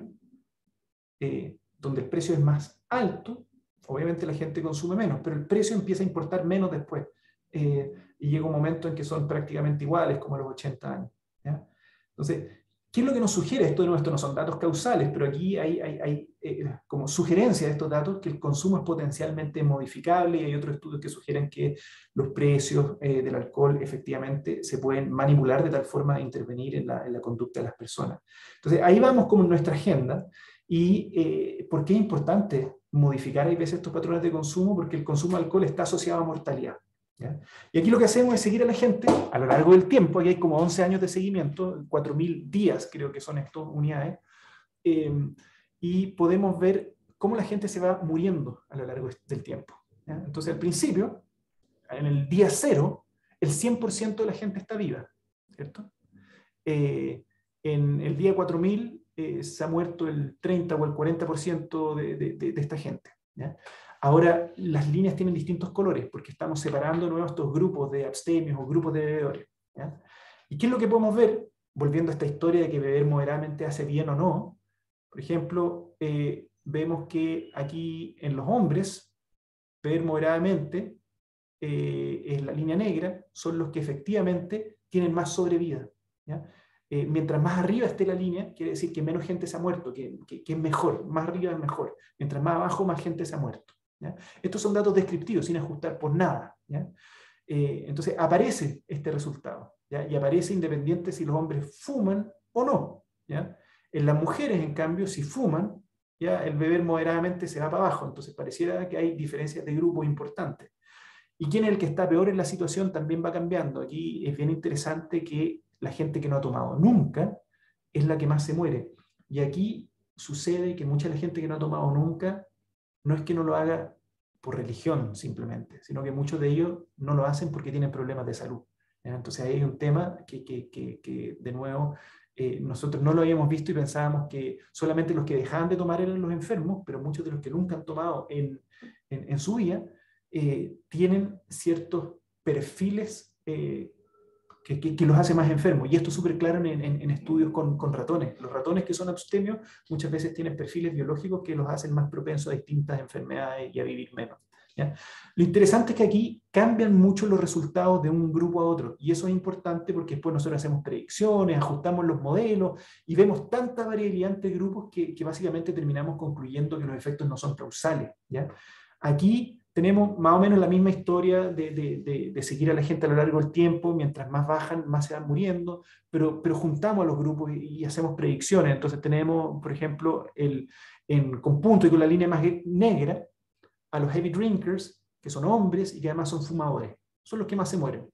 donde el precio es más alto, obviamente la gente consume menos, pero el precio empieza a importar menos después. Y llega un momento en que son prácticamente iguales, como a los 80 años, ¿ya? Entonces, ¿qué es lo que nos sugiere? Esto no son datos causales, pero aquí hay como sugerencia de estos datos que el consumo es potencialmente modificable, y hay otros estudios que sugieren que los precios del alcohol efectivamente se pueden manipular de tal forma de intervenir en la conducta de las personas. Entonces, ahí vamos como en nuestra agenda. ¿Y por qué es importante modificar a veces estos patrones de consumo? Porque el consumo de alcohol está asociado a mortalidad, ¿ya? Y aquí lo que hacemos es seguir a la gente a lo largo del tiempo. Aquí hay como 11 años de seguimiento, 4.000 días creo que son estas unidades, y podemos ver cómo la gente se va muriendo a lo largo del tiempo. ¿Ya? Entonces, al principio, en el día cero, el 100% de la gente está viva, ¿cierto? En el día 4000 se ha muerto el 30 o el 40% de esta gente. ¿Ya? Ahora, las líneas tienen distintos colores porque estamos separando nuevos estos grupos de abstemios o grupos de bebedores. ¿Ya? ¿Y qué es lo que podemos ver? Volviendo a esta historia de que beber moderadamente hace bien o no, por ejemplo, vemos que aquí en los hombres, beber moderadamente, en la línea negra, son los que efectivamente tienen más sobrevida. ¿Ya? Mientras más arriba esté la línea, quiere decir que menos gente se ha muerto, que es mejor, más arriba es mejor. Mientras más abajo, más gente se ha muerto. ¿Ya? Estos son datos descriptivos, sin ajustar por nada. ¿Ya? Entonces aparece este resultado, ¿ya? Y aparece independiente si los hombres fuman o no. ¿Ya? En las mujeres, en cambio, si fuman, ¿ya? El beber moderadamente se va para abajo, entonces pareciera que hay diferencias de grupo importantes. ¿Y quién es el que está peor en la situación? También va cambiando. Aquí es bien interesante que la gente que no ha tomado nunca es la que más se muere. Y aquí sucede que mucha de la gente que no ha tomado nunca no es que no lo haga por religión simplemente, sino que muchos de ellos no lo hacen porque tienen problemas de salud. Entonces ahí hay un tema que de nuevo, nosotros no lo habíamos visto y pensábamos que solamente los que dejaban de tomar eran los enfermos, pero muchos de los que nunca han tomado en su vida tienen ciertos perfiles que los hace más enfermos. Y esto es súper claro en estudios con ratones. Los ratones que son abstemios muchas veces tienen perfiles biológicos que los hacen más propensos a distintas enfermedades y a vivir menos. ¿Ya? Lo interesante es que aquí cambian mucho los resultados de un grupo a otro. Y eso es importante porque después nosotros hacemos predicciones, ajustamos los modelos y vemos tanta variabilidad entre grupos que básicamente terminamos concluyendo que los efectos no son causales. ¿Ya? Aquí tenemos más o menos la misma historia de seguir a la gente a lo largo del tiempo, mientras más bajan, más se van muriendo, pero juntamos a los grupos y hacemos predicciones. Entonces tenemos, por ejemplo, con punto y con la línea más negra, a los heavy drinkers, que son hombres y que además son fumadores. Son los que más se mueren.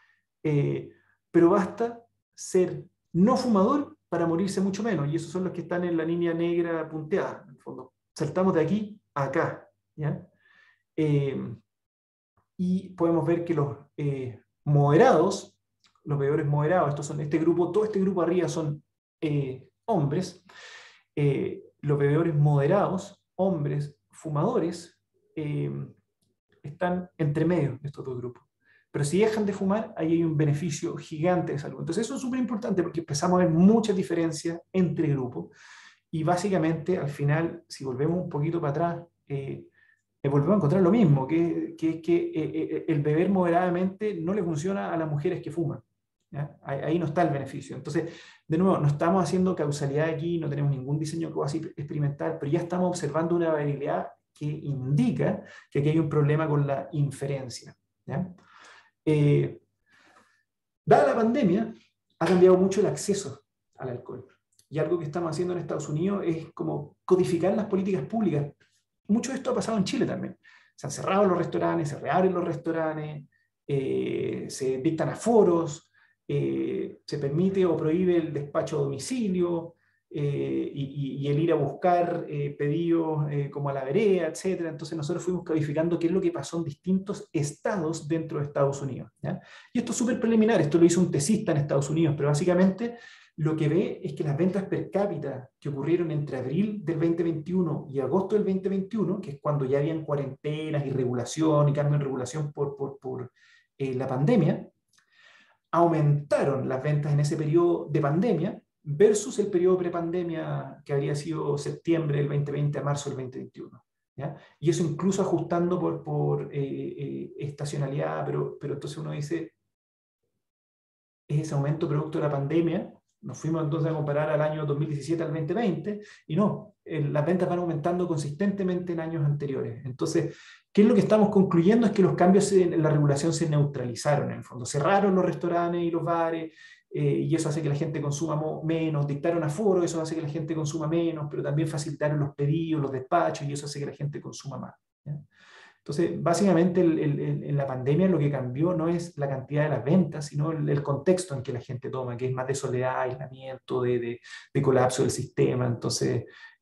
Pero basta ser no fumador para morirse mucho menos, y esos son los que están en la línea negra punteada, en el fondo. Saltamos de aquí a acá, ¿ya? Y podemos ver que los moderados, los bebedores moderados, estos son este grupo, todo este grupo arriba son hombres, los bebedores moderados, hombres fumadores, están entre medio de estos dos grupos. Pero si dejan de fumar, ahí hay un beneficio gigante de salud. Entonces eso es súper importante porque empezamos a ver muchas diferencias entre grupos y básicamente al final, si volvemos un poquito para atrás, volvemos a encontrar lo mismo, que el beber moderadamente no le funciona a las mujeres que fuman. ¿Ya? Ahí no está el beneficio. Entonces, de nuevo, no estamos haciendo causalidad aquí, no tenemos ningún diseño cuasi experimental, pero ya estamos observando una variabilidad que indica que aquí hay un problema con la inferencia. ¿Ya? Dada la pandemia, ha cambiado mucho el acceso al alcohol. Y algo que estamos haciendo en Estados Unidos es como codificar las políticas públicas. Mucho de esto ha pasado en Chile también. Se han cerrado los restaurantes, se reabren los restaurantes, se dictan aforos, se permite o prohíbe el despacho a domicilio y el ir a buscar pedidos como a la vereda, etc. Entonces nosotros fuimos codificando qué es lo que pasó en distintos estados dentro de Estados Unidos. ¿Ya? Y esto es súper preliminar, esto lo hizo un tesista en Estados Unidos, pero básicamente lo que ve es que las ventas per cápita que ocurrieron entre abril del 2021 y agosto del 2021, que es cuando ya habían cuarentenas y regulación y cambio en regulación por la pandemia, aumentaron las ventas en ese periodo de pandemia versus el periodo prepandemia que habría sido septiembre del 2020 a marzo del 2021. ¿Ya? Y eso incluso ajustando por estacionalidad, pero entonces uno dice, ¿es ese aumento producto de la pandemia? Nos fuimos entonces a comparar al año 2017 al 2020 y no, las ventas van aumentando consistentemente en años anteriores. Entonces, ¿qué es lo que estamos concluyendo? Es que los cambios en la regulación se neutralizaron en el fondo. Cerraron los restaurantes y los bares y eso hace que la gente consuma menos. Dictaron aforo, eso hace que la gente consuma menos, pero también facilitaron los pedidos, los despachos y eso hace que la gente consuma más. ¿Ya? Entonces, básicamente en la pandemia lo que cambió no es la cantidad de las ventas, sino el contexto en que la gente toma, que es más de soledad, aislamiento, de colapso del sistema. Entonces,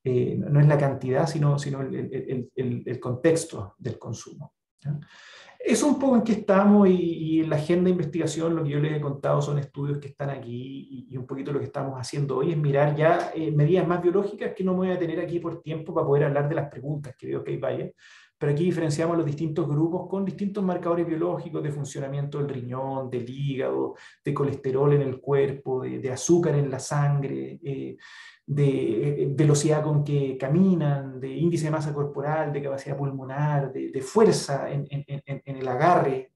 no es la cantidad, sino el contexto del consumo. ¿Ya? Eso un poco en qué estamos y en la agenda de investigación lo que yo les he contado son estudios que están aquí y un poquito lo que estamos haciendo hoy es mirar ya medidas más biológicas que no me voy a tener aquí por tiempo para poder hablar de las preguntas que veo que hay varias, pero aquí diferenciamos los distintos grupos con distintos marcadores biológicos de funcionamiento del riñón, del hígado, de colesterol en el cuerpo, de azúcar en la sangre, de velocidad con que caminan, de índice de masa corporal, de capacidad pulmonar, de fuerza en el agarre.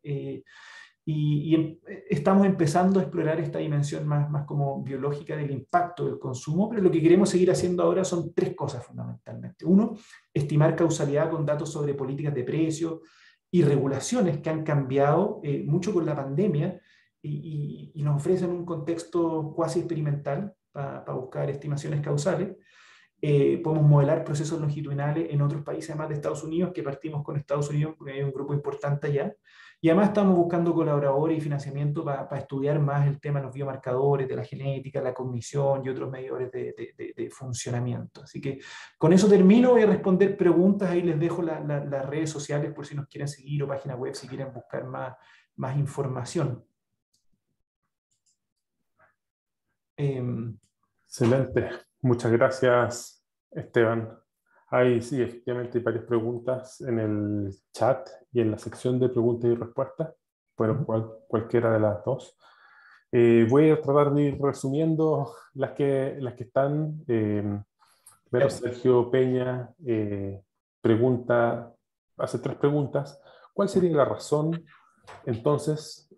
Estamos empezando a explorar esta dimensión más como biológica del impacto del consumo, pero lo que queremos seguir haciendo ahora son tres cosas fundamentalmente. Uno, estimar causalidad con datos sobre políticas de precios y regulaciones que han cambiado mucho con la pandemia y nos ofrecen un contexto cuasi experimental para buscar estimaciones causales. Podemos modelar procesos longitudinales en otros países, además de Estados Unidos, que partimos con Estados Unidos porque hay un grupo importante allá. Y además estamos buscando colaboradores y financiamiento para estudiar más el tema de los biomarcadores, de la genética, la cognición y otros medidores de funcionamiento. Así que con eso termino, voy a responder preguntas, ahí les dejo las redes sociales por si nos quieren seguir o página web si quieren buscar más información. Excelente. Muchas gracias, Esteban. Sí, efectivamente hay varias preguntas en el chat y en la sección de preguntas y respuestas, pero cualquiera de las dos. Voy a tratar de ir resumiendo las que están. Primero, Sergio Peña hace tres preguntas. ¿Cuál sería la razón, entonces,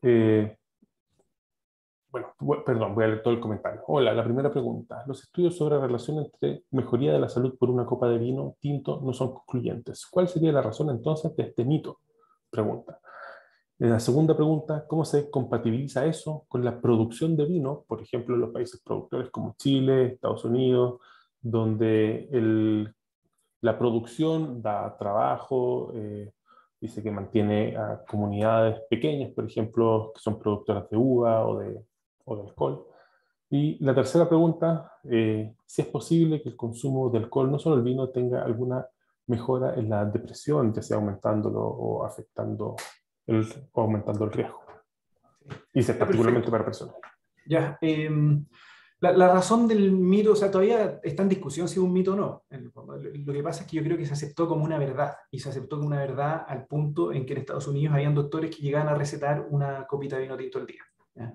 perdón, voy a leer todo el comentario. Hola, la primera pregunta. Los estudios sobre la relación entre mejoría de la salud por una copa de vino tinto no son concluyentes. ¿Cuál sería la razón entonces de este mito? Pregunta. La segunda pregunta, ¿cómo se compatibiliza eso con la producción de vino, por ejemplo, en los países productores como Chile, Estados Unidos, donde la producción da trabajo, dice que mantiene a comunidades pequeñas, por ejemplo, que son productoras de uva o de alcohol? Y la tercera pregunta, si es posible que el consumo de alcohol, no solo el vino, tenga alguna mejora en la depresión, ya sea aumentándolo o aumentando el riesgo. Y si es particularmente para personas. Ya, la razón del mito, o sea, todavía está en discusión si es un mito o no. Lo que pasa es que yo creo que se aceptó como una verdad, y se aceptó como una verdad al punto en que en Estados Unidos habían doctores que llegaban a recetar una copita de vino tinto al día. ¿Ya?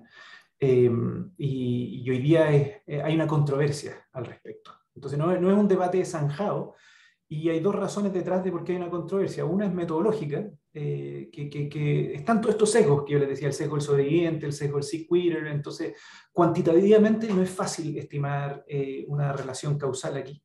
Y hoy día hay una controversia al respecto. Entonces no es un debate zanjado, y hay dos razones detrás de por qué hay una controversia. Una es metodológica, que están todos estos sesgos que yo les decía, el sesgo del sobreviviente, el sesgo del sequeater. Entonces, cuantitativamente no es fácil estimar una relación causal aquí,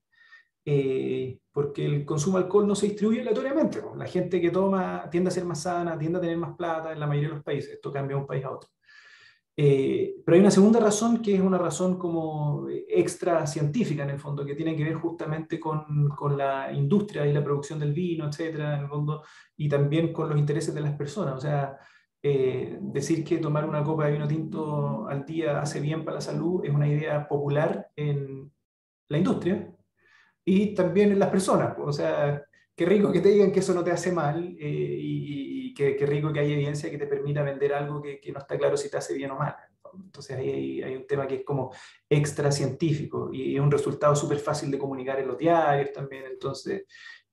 porque el consumo de alcohol no se distribuye aleatoriamente. La gente que toma tiende a ser más sana, tiende a tener más plata en la mayoría de los países. Esto cambia de un país a otro. Pero hay una segunda razón que es una razón como extra científica en el fondo, que tiene que ver justamente con la industria y la producción del vino, etcétera, en el fondo, y también con los intereses de las personas. O sea, decir que tomar una copa de vino tinto al día hace bien para la salud es una idea popular en la industria y también en las personas. O sea, qué rico que te digan que eso no te hace mal, y qué rico que haya evidencia que te permita vender algo que no está claro si te hace bien o mal. Entonces ahí hay un tema que es como extra científico y es un resultado súper fácil de comunicar en los diarios también. Entonces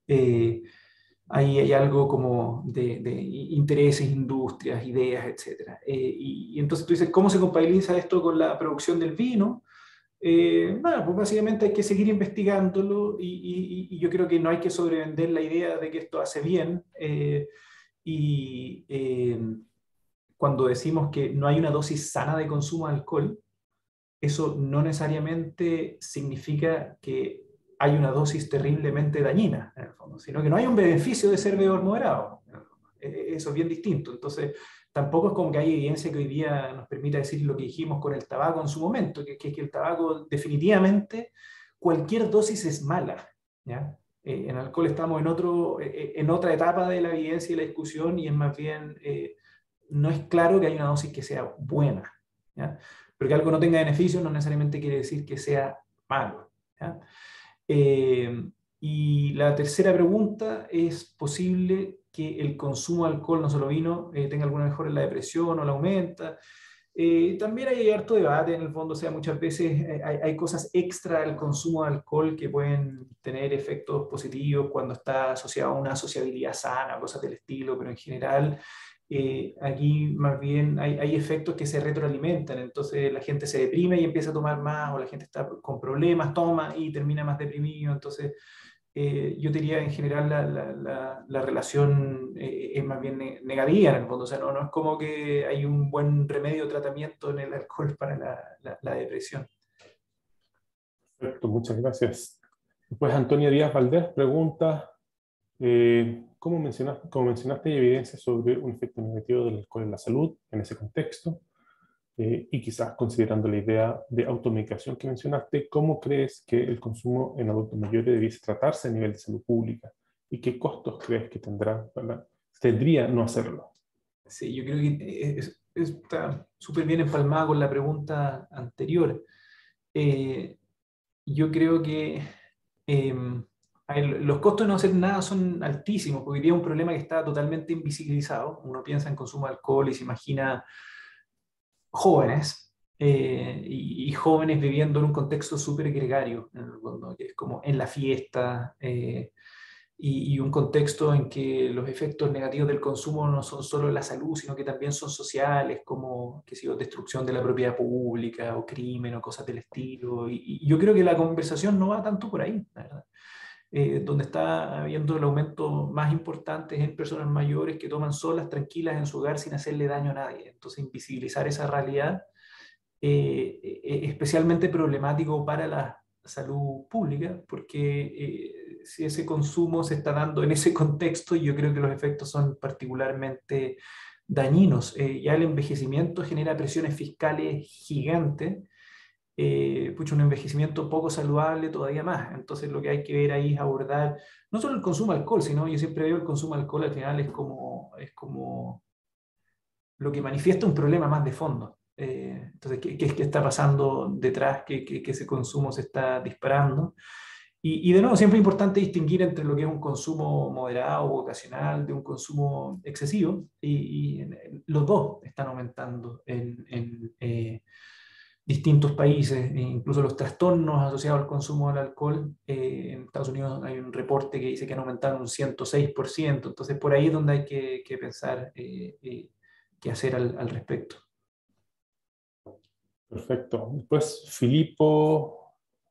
ahí hay algo como de intereses, industrias, ideas, etc. Y entonces tú dices, ¿cómo se compatibiliza esto con la producción del vino? Bueno, pues básicamente hay que seguir investigándolo y yo creo que no hay que sobrevender la idea de que esto hace bien. Y cuando decimos que no hay una dosis sana de consumo de alcohol, eso no necesariamente significa que hay una dosis terriblemente dañina, en el fondo, sino que no hay un beneficio de ser bebedor moderado. Eso es bien distinto. Entonces, tampoco es como que hay evidencia que hoy día nos permita decir lo que dijimos con el tabaco en su momento, que es que el tabaco definitivamente, cualquier dosis es mala, ¿ya? En alcohol estamos en otra etapa de la evidencia y la discusión, y es más bien, no es claro que haya una dosis que sea buena, ¿ya? Pero que algo no tenga beneficio no necesariamente quiere decir que sea malo, ¿ya? Y la tercera pregunta, ¿es posible que el consumo de alcohol, no solo vino, tenga alguna mejora en la depresión o la aumenta? También hay harto debate en el fondo, o sea, muchas veces hay cosas extra al consumo de alcohol que pueden tener efectos positivos cuando está asociado a una sociabilidad sana, cosas del estilo, pero en general aquí más bien hay efectos que se retroalimentan, entonces la gente se deprime y empieza a tomar más, o la gente está con problemas, toma y termina más deprimido, entonces yo diría en general la relación es más bien negativa en el fondo, o sea, no es como que hay un buen remedio o tratamiento en el alcohol para la depresión. Perfecto, muchas gracias. Después Antonio Díaz Valdés pregunta, como mencionaste, hay evidencia sobre un efecto negativo del alcohol en la salud en ese contexto? Y quizás considerando la idea de automedicación que mencionaste, ¿cómo crees que el consumo en adultos mayores debiese tratarse a nivel de salud pública? ¿Y qué costos crees que tendría no hacerlo? Sí, yo creo que está súper bien empalmada con la pregunta anterior. Eh, yo creo que a ver, los costos de no hacer nada son altísimos, porque hoy día es un problema que está totalmente invisibilizado. Uno piensa en consumo de alcohol y se imagina jóvenes, y jóvenes viviendo en un contexto súper gregario, en el fondo, que es como en la fiesta, y un contexto en que los efectos negativos del consumo no son solo en la salud, sino que también son sociales, como qué sé yo, destrucción de la propiedad pública o crimen o cosas del estilo. Y yo creo que la conversación no va tanto por ahí, la verdad. Donde está habiendo el aumento más importante es en personas mayores que toman solas, tranquilas en su hogar sin hacerle daño a nadie. Entonces, invisibilizar esa realidad especialmente problemático para la salud pública, porque si ese consumo se está dando en ese contexto, yo creo que los efectos son particularmente dañinos. Ya el envejecimiento genera presiones fiscales gigantes, pucha, un envejecimiento poco saludable todavía más. Entonces lo que hay que ver ahí es abordar no solo el consumo de alcohol, sino yo siempre veo el consumo de alcohol al final es como lo que manifiesta un problema más de fondo. Entonces, ¿qué está pasando detrás? ¿Que ese consumo se está disparando? Y de nuevo, siempre es importante distinguir entre lo que es un consumo moderado o ocasional de un consumo excesivo, los dos están aumentando en distintos países, e incluso los trastornos asociados al consumo del alcohol. En Estados Unidos hay un reporte que dice que han aumentado un 106%, entonces por ahí es donde hay que pensar qué hacer al respecto. Perfecto. Después Filippo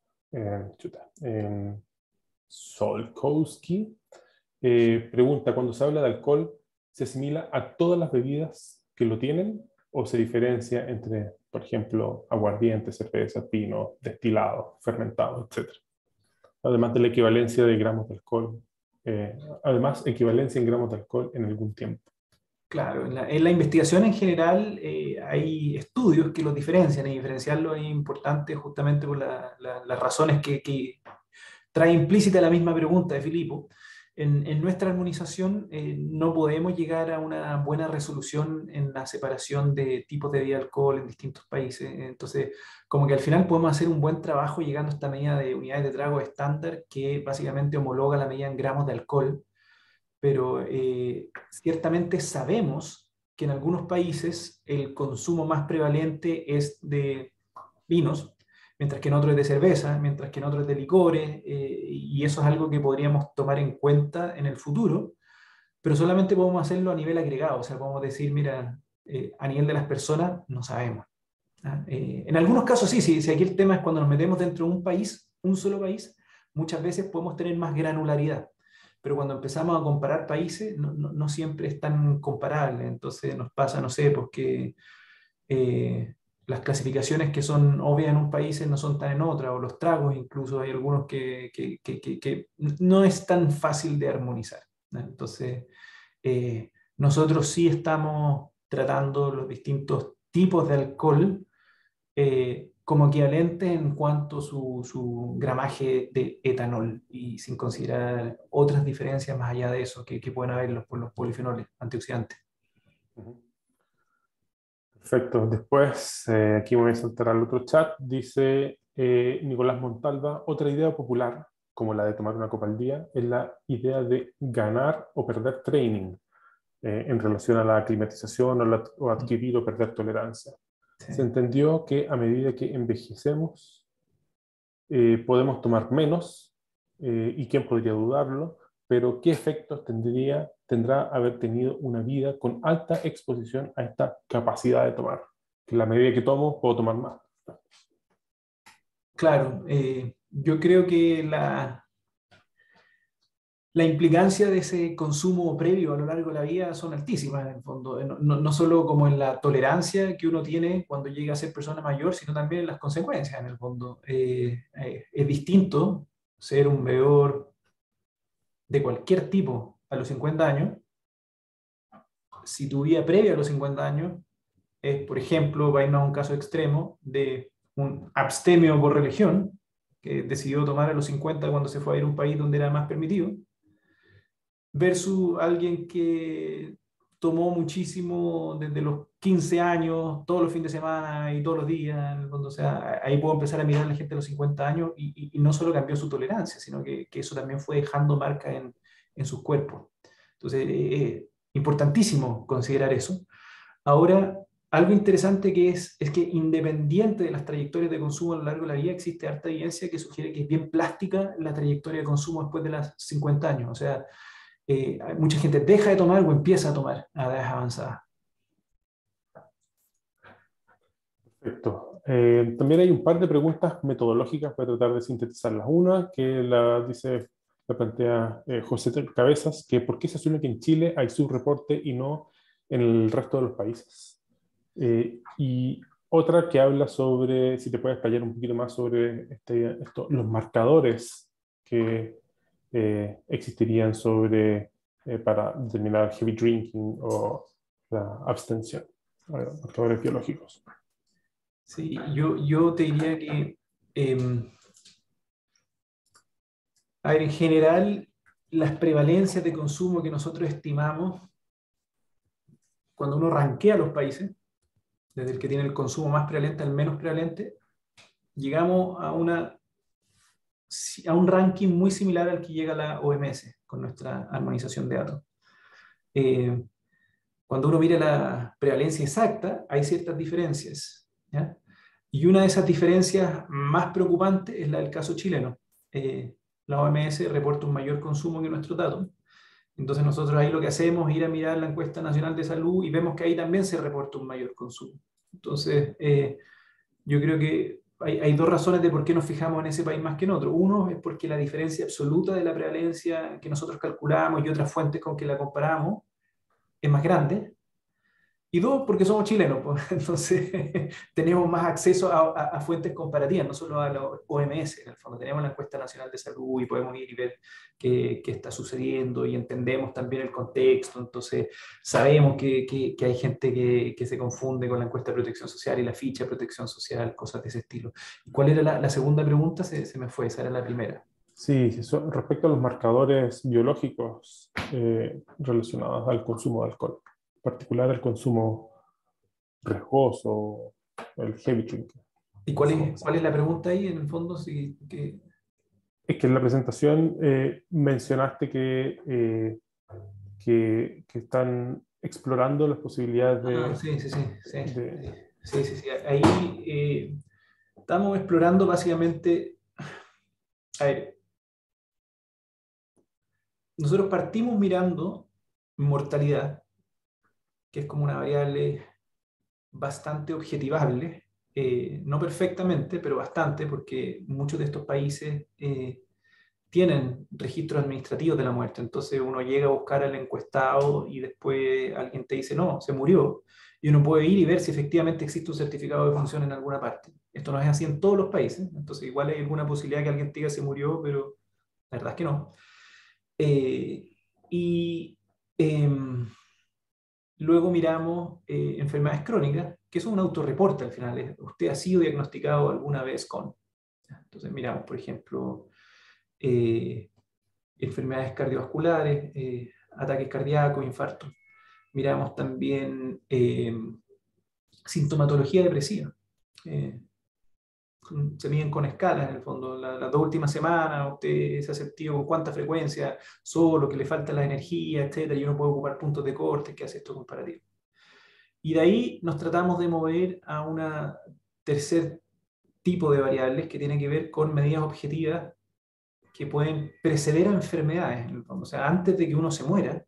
Solkowski pregunta, cuando se habla de alcohol, ¿se asimila a todas las bebidas que lo tienen o se diferencia entre, por ejemplo, aguardiente, cerveza, vino, destilado, fermentado, etcétera? Además de la equivalencia de gramos de alcohol, además equivalencia en gramos de alcohol en algún tiempo. Claro, en la investigación en general hay estudios que los diferencian, y diferenciarlo es importante justamente por las razones que trae implícita la misma pregunta de Filipo. En nuestra armonización no podemos llegar a una buena resolución en la separación de tipos de bebida de alcohol en distintos países. Entonces, como que al final podemos hacer un buen trabajo llegando a esta medida de unidades de trago estándar que básicamente homologa la medida en gramos de alcohol, pero ciertamente sabemos que en algunos países el consumo más prevalente es de vinos, mientras que en otros es de cerveza, mientras que en otros es de licores, y eso es algo que podríamos tomar en cuenta en el futuro, pero solamente podemos hacerlo a nivel agregado, o sea, podemos decir, mira, a nivel de las personas no sabemos. ¿Ah? En algunos casos sí, si aquí el tema es cuando nos metemos dentro de un país, un solo país, muchas veces podemos tener más granularidad, pero cuando empezamos a comparar países no siempre es tan comparable, entonces nos pasa, no sé, porque las clasificaciones que son obvias en un país no son tan en otra, o los tragos incluso hay algunos que no es tan fácil de armonizar, ¿no? Entonces, nosotros sí estamos tratando los distintos tipos de alcohol como equivalente en cuanto a su gramaje de etanol y sin considerar otras diferencias más allá de eso que pueden haber por los polifenoles antioxidantes. Ujú. Perfecto. Después, aquí me voy a saltar al otro chat. Dice Nicolás Montalva, otra idea popular como la de tomar una copa al día, es la idea de ganar o perder training en relación a la climatización o adquirir o perder tolerancia. Sí. Se entendió que a medida que envejecemos, podemos tomar menos, y quién podría dudarlo, pero qué efectos tendrá haber tenido una vida con alta exposición a esta capacidad de tomar. Que a la medida que tomo, puedo tomar más. Claro, yo creo que la implicancia de ese consumo previo a lo largo de la vida son altísimas en el fondo. No solo como en la tolerancia que uno tiene cuando llega a ser persona mayor, sino también en las consecuencias en el fondo. Es distinto ser un bebedor de cualquier tipo a los 50 años, si tu vida previa a los 50 años es, por ejemplo, para irnos a un caso extremo, de un abstemio por religión, que decidió tomar a los 50 cuando se fue a ir a un país donde era más permitido, versus alguien que tomó muchísimo desde los 15 años, todos los fines de semana y todos los días. En el fondo, o sea, ahí puedo empezar a mirar a la gente de los 50 años y no solo cambió su tolerancia, sino que eso también fue dejando marca en sus cuerpos. Entonces, importantísimo considerar eso. Ahora, algo interesante que es que independiente de las trayectorias de consumo a lo largo de la vida, existe harta evidencia que sugiere que es bien plástica la trayectoria de consumo después de los 50 años. O sea, mucha gente deja de tomar o empieza a tomar a edades avanzadas. Perfecto. También hay un par de preguntas metodológicas para tratar de sintetizarlas. Una que la plantea José Cabezas, que ¿por qué se asume que en Chile hay subreporte y no en el resto de los países? Y otra que habla sobre, si te puedes explayar un poquito más sobre los marcadores que existirían para determinar heavy drinking o la abstención, marcadores biológicos. Sí, yo te diría que, a ver, en general, las prevalencias de consumo que nosotros estimamos, cuando uno rankea los países, desde el que tiene el consumo más prevalente al menos prevalente, llegamos a un ranking muy similar al que llega la OMS con nuestra armonización de datos. Cuando uno mira la prevalencia exacta, hay ciertas diferencias, ¿ya? Y una de esas diferencias más preocupantes es la del caso chileno. La OMS reporta un mayor consumo que nuestros datos. Entonces nosotros ahí lo que hacemos es ir a mirar la encuesta nacional de salud y vemos que ahí también se reporta un mayor consumo. Entonces, yo creo que hay dos razones de por qué nos fijamos en ese país más que en otro. Uno es porque la diferencia absoluta de la prevalencia que nosotros calculamos y otras fuentes con que la comparamos es más grande. Y dos, porque somos chilenos, pues. Entonces tenemos más acceso a fuentes comparativas, no solo a la OMS. En el fondo tenemos la encuesta nacional de salud y podemos ir y ver qué está sucediendo y entendemos también el contexto. Entonces sabemos que hay gente que se confunde con la encuesta de protección social y la ficha de protección social, cosas de ese estilo. ¿Cuál era la segunda pregunta? Se me fue, esa era la primera. Sí, respecto a los marcadores biológicos relacionados al consumo de alcohol, en particular el consumo riesgoso, el heavy drinking. ¿Y cuál es la pregunta ahí en el fondo? Sí, Es que en la presentación mencionaste que están explorando las posibilidades sí, sí, sí, sí, de... sí, sí, sí. Ahí estamos explorando básicamente, a ver, nosotros partimos mirando mortalidad, que es como una variable bastante objetivable, no perfectamente, pero bastante, porque muchos de estos países tienen registros administrativos de la muerte. Entonces uno llega a buscar al encuestado y después alguien te dice, no, se murió. Y uno puede ir y ver si efectivamente existe un certificado de función en alguna parte. Esto no es así en todos los países. Entonces igual hay alguna posibilidad que alguien te diga se murió, pero la verdad es que no. Y luego miramos enfermedades crónicas, que son un autorreporte al final. Usted ha sido diagnosticado alguna vez con. Entonces miramos, por ejemplo, enfermedades cardiovasculares, ataques cardíacos, infartos. Miramos también sintomatología depresiva, se miden con escalas en el fondo. Las 2 últimas semanas, usted se ha sentido con cuánta frecuencia, solo, que le falta la energía, etcétera, y uno puede ocupar puntos de corte que hace esto comparativo. Y de ahí nos tratamos de mover a una tercer tipo de variables que tiene que ver con medidas objetivas que pueden preceder a enfermedades, en el fondo. O sea, antes de que uno se muera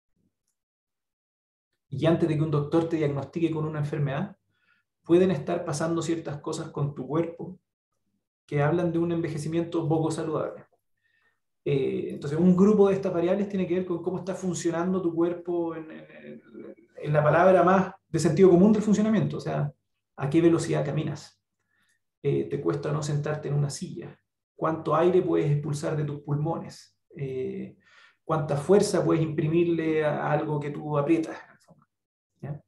y antes de que un doctor te diagnostique con una enfermedad, pueden estar pasando ciertas cosas con tu cuerpo que hablan de un envejecimiento poco saludable. Entonces, un grupo de estas variables tiene que ver con cómo está funcionando tu cuerpo en la palabra más de sentido común del funcionamiento, o sea, a qué velocidad caminas, te cuesta no sentarte en una silla, cuánto aire puedes expulsar de tus pulmones, cuánta fuerza puedes imprimirle a algo que tú aprietas. ¿Ya?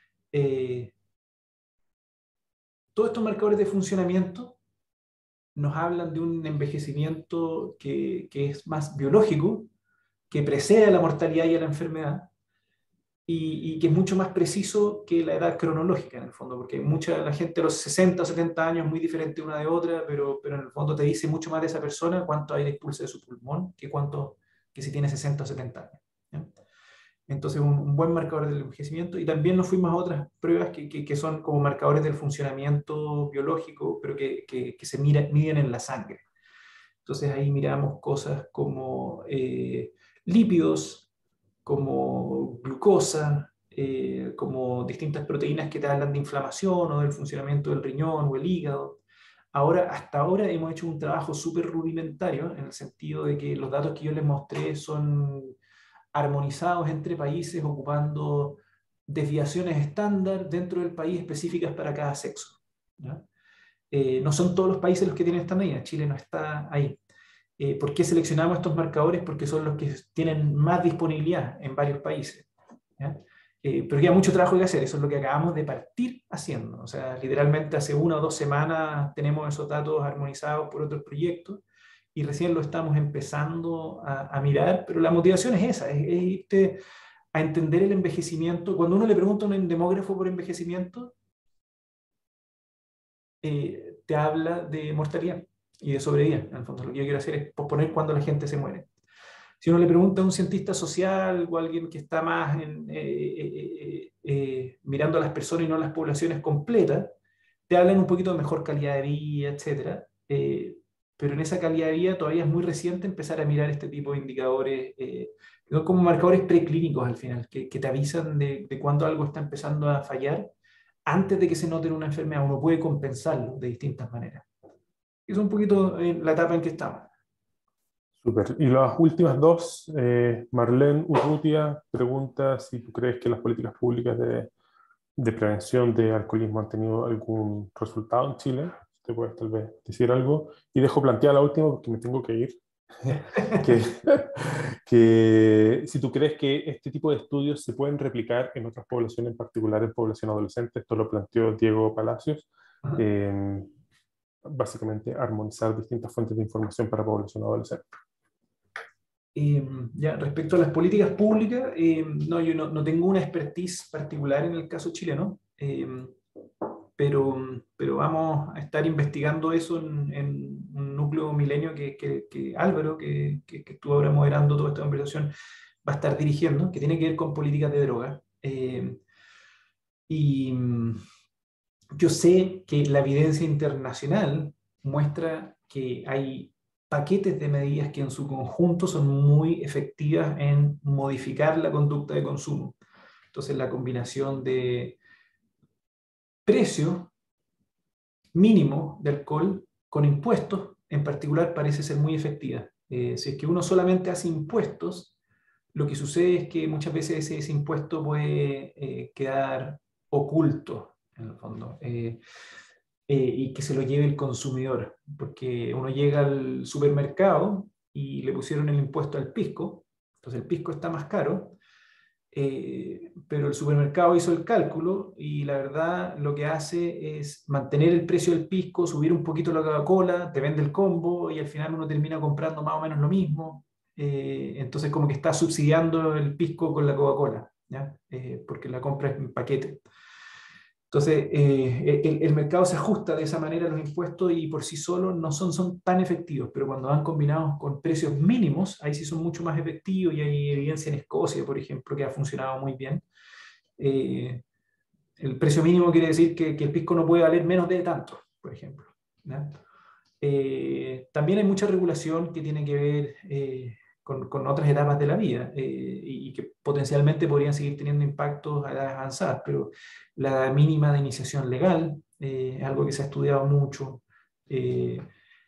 Todos estos marcadores de funcionamiento nos hablan de un envejecimiento que es más biológico, que precede a la mortalidad y a la enfermedad, y que es mucho más preciso que la edad cronológica en el fondo, porque la gente a los 60 o 70 años es muy diferente una de otra, pero en el fondo te dice mucho más de esa persona cuánto aire expulsa de su pulmón que si tiene 60 o 70 años. ¿Ya? Entonces, un buen marcador del envejecimiento. Y también nos fuimos a otras pruebas que son como marcadores del funcionamiento biológico, pero que se miden en la sangre. Entonces, ahí miramos cosas como lípidos, como glucosa, como distintas proteínas que te hablan de inflamación o del funcionamiento del riñón o el hígado. Hasta ahora hemos hecho un trabajo súper rudimentario, en el sentido de que los datos que yo les mostré son armonizados entre países ocupando desviaciones estándar dentro del país específicas para cada sexo. ¿Ya? No son todos los países los que tienen esta medida, Chile no está ahí. ¿Por qué seleccionamos estos marcadores? Porque son los que tienen más disponibilidad en varios países. ¿Ya? Pero queda mucho trabajo que hacer, eso es lo que acabamos de partir haciendo. O sea, literalmente hace 1 o 2 semanas tenemos esos datos armonizados por otros proyectos y recién lo estamos empezando a mirar, pero la motivación es esa, es irte a entender el envejecimiento. Cuando uno le pregunta a un demógrafo por envejecimiento, te habla de mortalidad y de sobrevida. En el fondo, lo que yo quiero hacer es posponer cuando la gente se muere. Si uno le pregunta a un cientista social o a alguien que está más mirando a las personas y no a las poblaciones completas, te hablan un poquito de mejor calidad de vida, etc. Pero en esa calidad de vida todavía es muy reciente empezar a mirar este tipo de indicadores, que son como marcadores preclínicos al final, que te avisan de cuándo algo está empezando a fallar antes de que se note en una enfermedad. Uno puede compensarlo de distintas maneras. Es un poquito la etapa en que estamos. Súper. Y las últimas dos, Marlene Urrutia pregunta si tú crees que las políticas públicas de prevención de alcoholismo han tenido algún resultado en Chile. Te puedes tal vez decir algo. Y dejo planteada la última porque me tengo que ir. que, que si tú crees que este tipo de estudios se pueden replicar en otras poblaciones, en particular en población adolescente. Esto lo planteó Diego Palacios. Básicamente armonizar distintas fuentes de información para población adolescente. Ya, respecto a las políticas públicas, no, yo no tengo una expertise particular en el caso chileno, pero vamos a estar investigando eso en un núcleo milenio que Álvaro, que estuvo ahora moderando toda esta conversación, va a estar dirigiendo, que tiene que ver con políticas de drogas. Y yo sé que la evidencia internacional muestra que hay paquetes de medidas que en su conjunto son muy efectivas en modificar la conducta de consumo. Entonces, la combinación de precio mínimo de alcohol con impuestos, en particular, parece ser muy efectiva. Si es que uno solamente hace impuestos, lo que sucede es que muchas veces ese impuesto puede quedar oculto, en el fondo. Y que se lo lleve el consumidor, porque uno llega al supermercado y le pusieron el impuesto al pisco, entonces el pisco está más caro, pero el supermercado hizo el cálculo y la verdad lo que hace es mantener el precio del pisco, subir un poquito la Coca-Cola, te vende el combo y al final uno termina comprando más o menos lo mismo. Entonces como que está subsidiando el pisco con la Coca-Cola, ¿ya? Porque la compra es en paquete. Entonces, el mercado se ajusta de esa manera a los impuestos y por sí solos no son tan efectivos, pero cuando van combinados con precios mínimos, ahí sí son mucho más efectivos y hay evidencia en Escocia, por ejemplo, que ha funcionado muy bien. Eh, el precio mínimo quiere decir que el pisco no puede valer menos de tanto, por ejemplo. ¿Ya? También hay mucha regulación que tiene que ver con otras etapas de la vida y que potencialmente podrían seguir teniendo impactos a edades avanzadas, pero la mínima de iniciación legal es algo que se ha estudiado mucho. eh,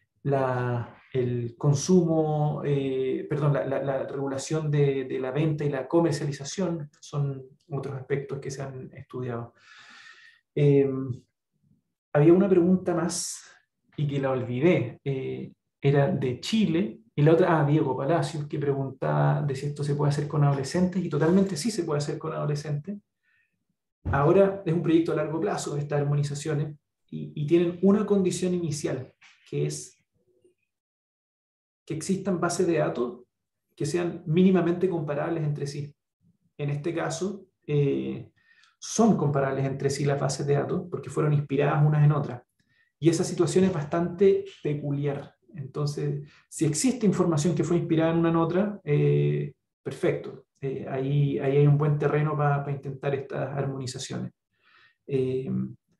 el consumo, perdón, la regulación de la venta y la comercialización son otros aspectos que se han estudiado. Eh, Había una pregunta más y que la olvidé. Era de Chile y la otra, Diego Palacios, que preguntaba de si esto se puede hacer con adolescentes y totalmente sí se puede hacer con adolescentes. Ahora es un proyecto a largo plazo, estas armonizaciones, y tienen una condición inicial, que es que existan bases de datos que sean mínimamente comparables entre sí. En este caso, son comparables entre sí las bases de datos porque fueron inspiradas unas en otras. Y esa situación es bastante peculiar. Entonces, si existe información que fue inspirada en una en otra, perfecto. Ahí hay un buen terreno para intentar estas armonizaciones. Eh,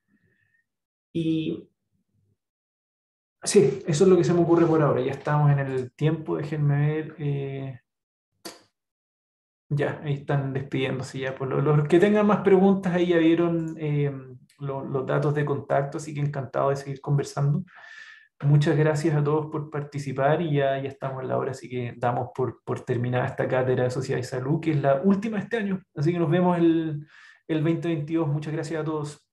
y sí, eso es lo que se me ocurre por ahora. Ya estamos en el tiempo, déjenme ver. Ya, ahí están despidiéndose ya. Pues los que tengan más preguntas ahí ya vieron los datos de contacto, así que encantado de seguir conversando. Muchas gracias a todos por participar y ya estamos en la hora, así que damos por terminada esta cátedra de Sociedad y Salud, que es la última de este año. Así que nos vemos el 2022. Muchas gracias a todos.